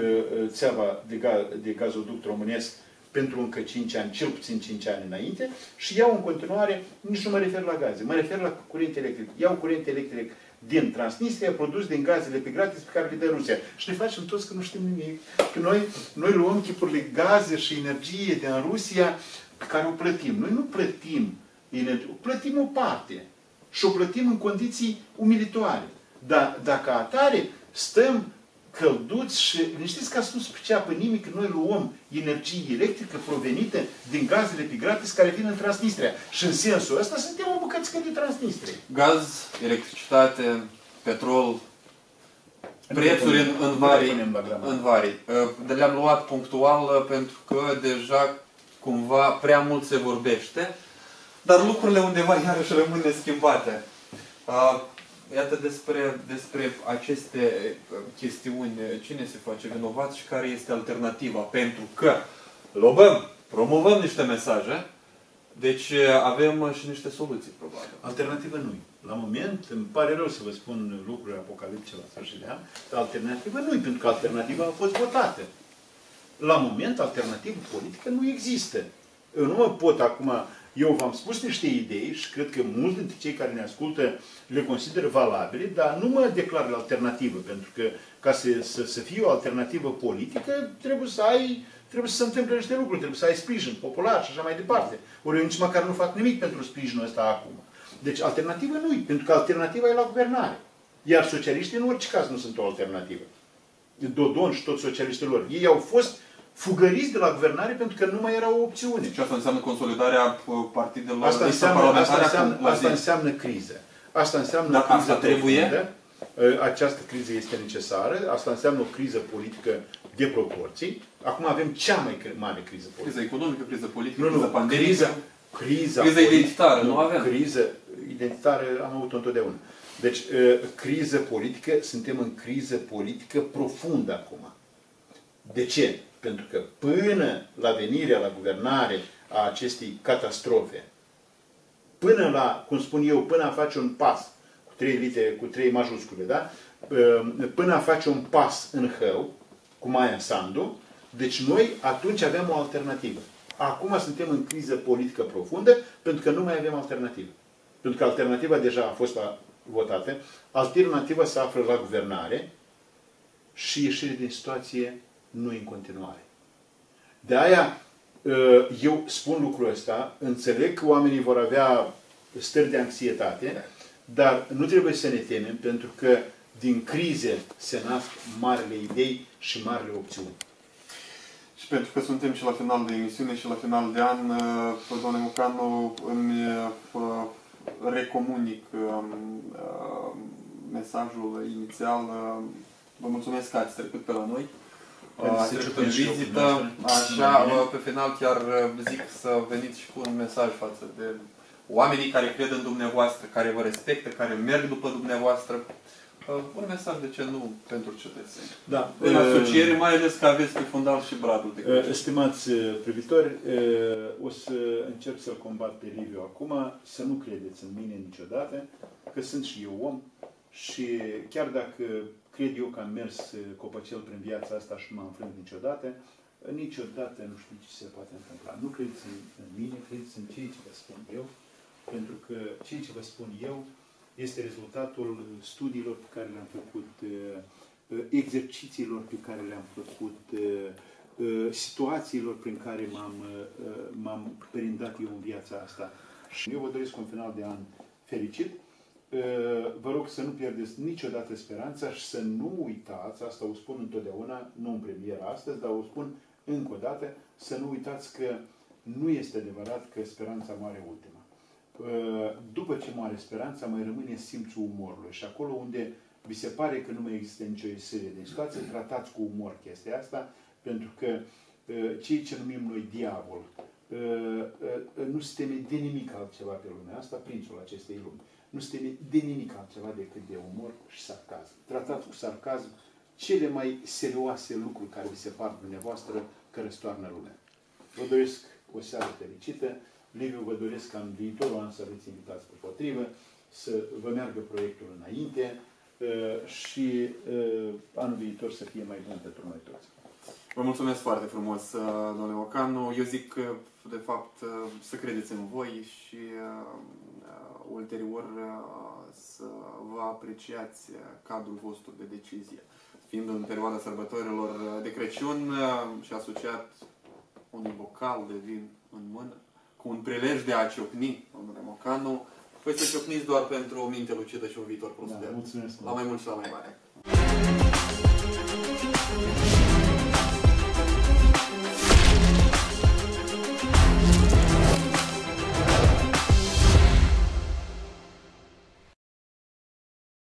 țeava de, gaz, de gazoduct românesc pentru încă cinci ani, cel puțin cinci ani înainte, și iau în continuare, nici nu mă refer la gaze, mă refer la curent electric. Iau curent electric din Transnistria, produs din gazele pe gratis pe care le dă Rusia. Și ne facem toți că nu știm nimic. Că noi, noi luăm chipurile gaze și energie din Rusia pe care o plătim. Noi nu plătim energie, plătim o parte. Și o plătim în condiții umilitoare. Dar dacă atare stăm călduți și ne știți ca să nu se priceapă nimic, că noi luăm energie electrică provenită din gazele pe gratis care vin în Transnistria. Și în sensul ăsta suntem o bucățică de Transnistria. Gaz, electricitate, petrol, prețuri în, în varii. În varii. Le-am luat punctual pentru că deja cumva prea mult se vorbește, dar lucrurile undeva iarăși rămân neschimbate. Iată despre, despre aceste chestiuni, cine se face vinovat și care este alternativa. Pentru că lobăm, promovăm niște mesaje, deci avem și niște soluții, probabil. Alternativă nu. La moment, îmi pare rău să vă spun lucruri apocaliptice la sfârșit de an, dar alternativă nu, pentru că alternativa a fost votată. La moment, alternativă politică nu există. Eu nu mă pot acum... Eu v-am spus niște idei și cred că mulți dintre cei care ne ascultă le consideră valabile, dar nu mă declar la alternativă, pentru că ca să, să, să fie o alternativă politică, trebuie să ai, trebuie să se întâmple niște lucruri, trebuie să ai sprijin popular și așa mai departe. Ori eu nici măcar nu fac nimic pentru sprijinul ăsta acum. Deci alternativă nu e, pentru că alternativa e la guvernare. Iar socialiștii în orice caz nu sunt o alternativă. Dodon și toți socialiștii lor. Ei au fost fugăriți de la guvernare pentru că nu mai era o opțiune. Și asta înseamnă consolidarea partidelor asta înseamnă, asta înseamnă, asta înseamnă criză. Asta înseamnă Dar criză asta trebuie? Această criză este necesară. Asta înseamnă o criză politică de proporții. Acum avem cea mai mare criză politică. Criză economică, criză politică, nu, nu, criză pandemică. Criza, criza, criza identitară, nu, nu avem. Criză identitară am avut-o întotdeauna. Deci, criză politică, suntem în criză politică profundă acum. De ce? Pentru că până la venirea la guvernare a acestei catastrofe, până la, cum spun eu, până a face un pas, cu trei litere, cu trei majuscule, da? Până a face un pas în hău, cu Maia Sandu, deci noi atunci aveam o alternativă. Acum suntem în criză politică profundă, pentru că nu mai avem alternativă. Pentru că alternativa deja a fost votată, alternativa se află la guvernare și ieșire din situație nu în continuare. De aia, eu spun lucrul ăsta, înțeleg că oamenii vor avea stări de anxietate, dar nu trebuie să ne temem, pentru că din crize se nasc marile idei și marile opțiuni. Și pentru că suntem și la final de emisiune și la final de an, domnule Mocanu, îmi recomunic mesajul inițial. Vă mulțumesc că ați trecut pe la noi. Ați trecut în vizită. Așa, pe final chiar zic să veniți și cu un mesaj față de oamenii care cred în dumneavoastră, care vă respectă, care merg după dumneavoastră. Un mesaj, de ce nu, pentru cetățeni. Da. În asociere, mai ales că aveți pe fundal și bradul de Crăciun. Stimați privitori, o să încerc să-l combat pe Liviu acum, să nu credeți în mine niciodată, că sunt și eu om și chiar dacă cred eu că am mers copăcel prin viața asta și nu m-am înfrânt niciodată, niciodată nu știu ce se poate întâmpla. Nu credeți în mine, credeți în ceea ce vă spun eu, pentru că ceea ce vă spun eu este rezultatul studiilor pe care le-am făcut, exercițiilor pe care le-am făcut, situațiilor prin care m-am perindat eu în viața asta. Și eu vă doresc un final de an fericit. Vă rog să nu pierdeți niciodată speranța și să nu uitați, asta o spun întotdeauna, nu în premieră astăzi, dar o spun încă o dată, să nu uitați că nu este adevărat că speranța moare ultima. După ce moare speranța, mai rămâne simțul umorului. Și acolo unde vi se pare că nu mai există nicio ieșire din situație, tratați cu umor chestia asta, pentru că cei ce numim noi diavol nu se teme de nimic altceva pe lumea asta, prințul acestei lumi. Nu se teme de nimic altceva decât de umor și sarcasm. Tratați cu sarcasm cele mai serioase lucruri care vi se par dumneavoastră că răstoarnă lumea. Vă doresc o seară fericită. Liviu, vă doresc ca în viitorul an să aveți invitați potrivă, să vă meargă proiectul înainte și anul viitor să fie mai bun pentru noi toți. Vă mulțumesc foarte frumos, domnule Mocanu. Eu zic, de fapt, să credeți în voi și ulterior să vă apreciați cadrul vostru de decizie. Fiind în perioada sărbătorilor de Crăciun și asociat unui bocal de vin în mână, cu un prilej de a ciocni, domnule Mocanu, voi să ciocniți doar pentru o minte lucidă și un viitor prosper. Da, mulțumesc. La mai mult și la mai mare.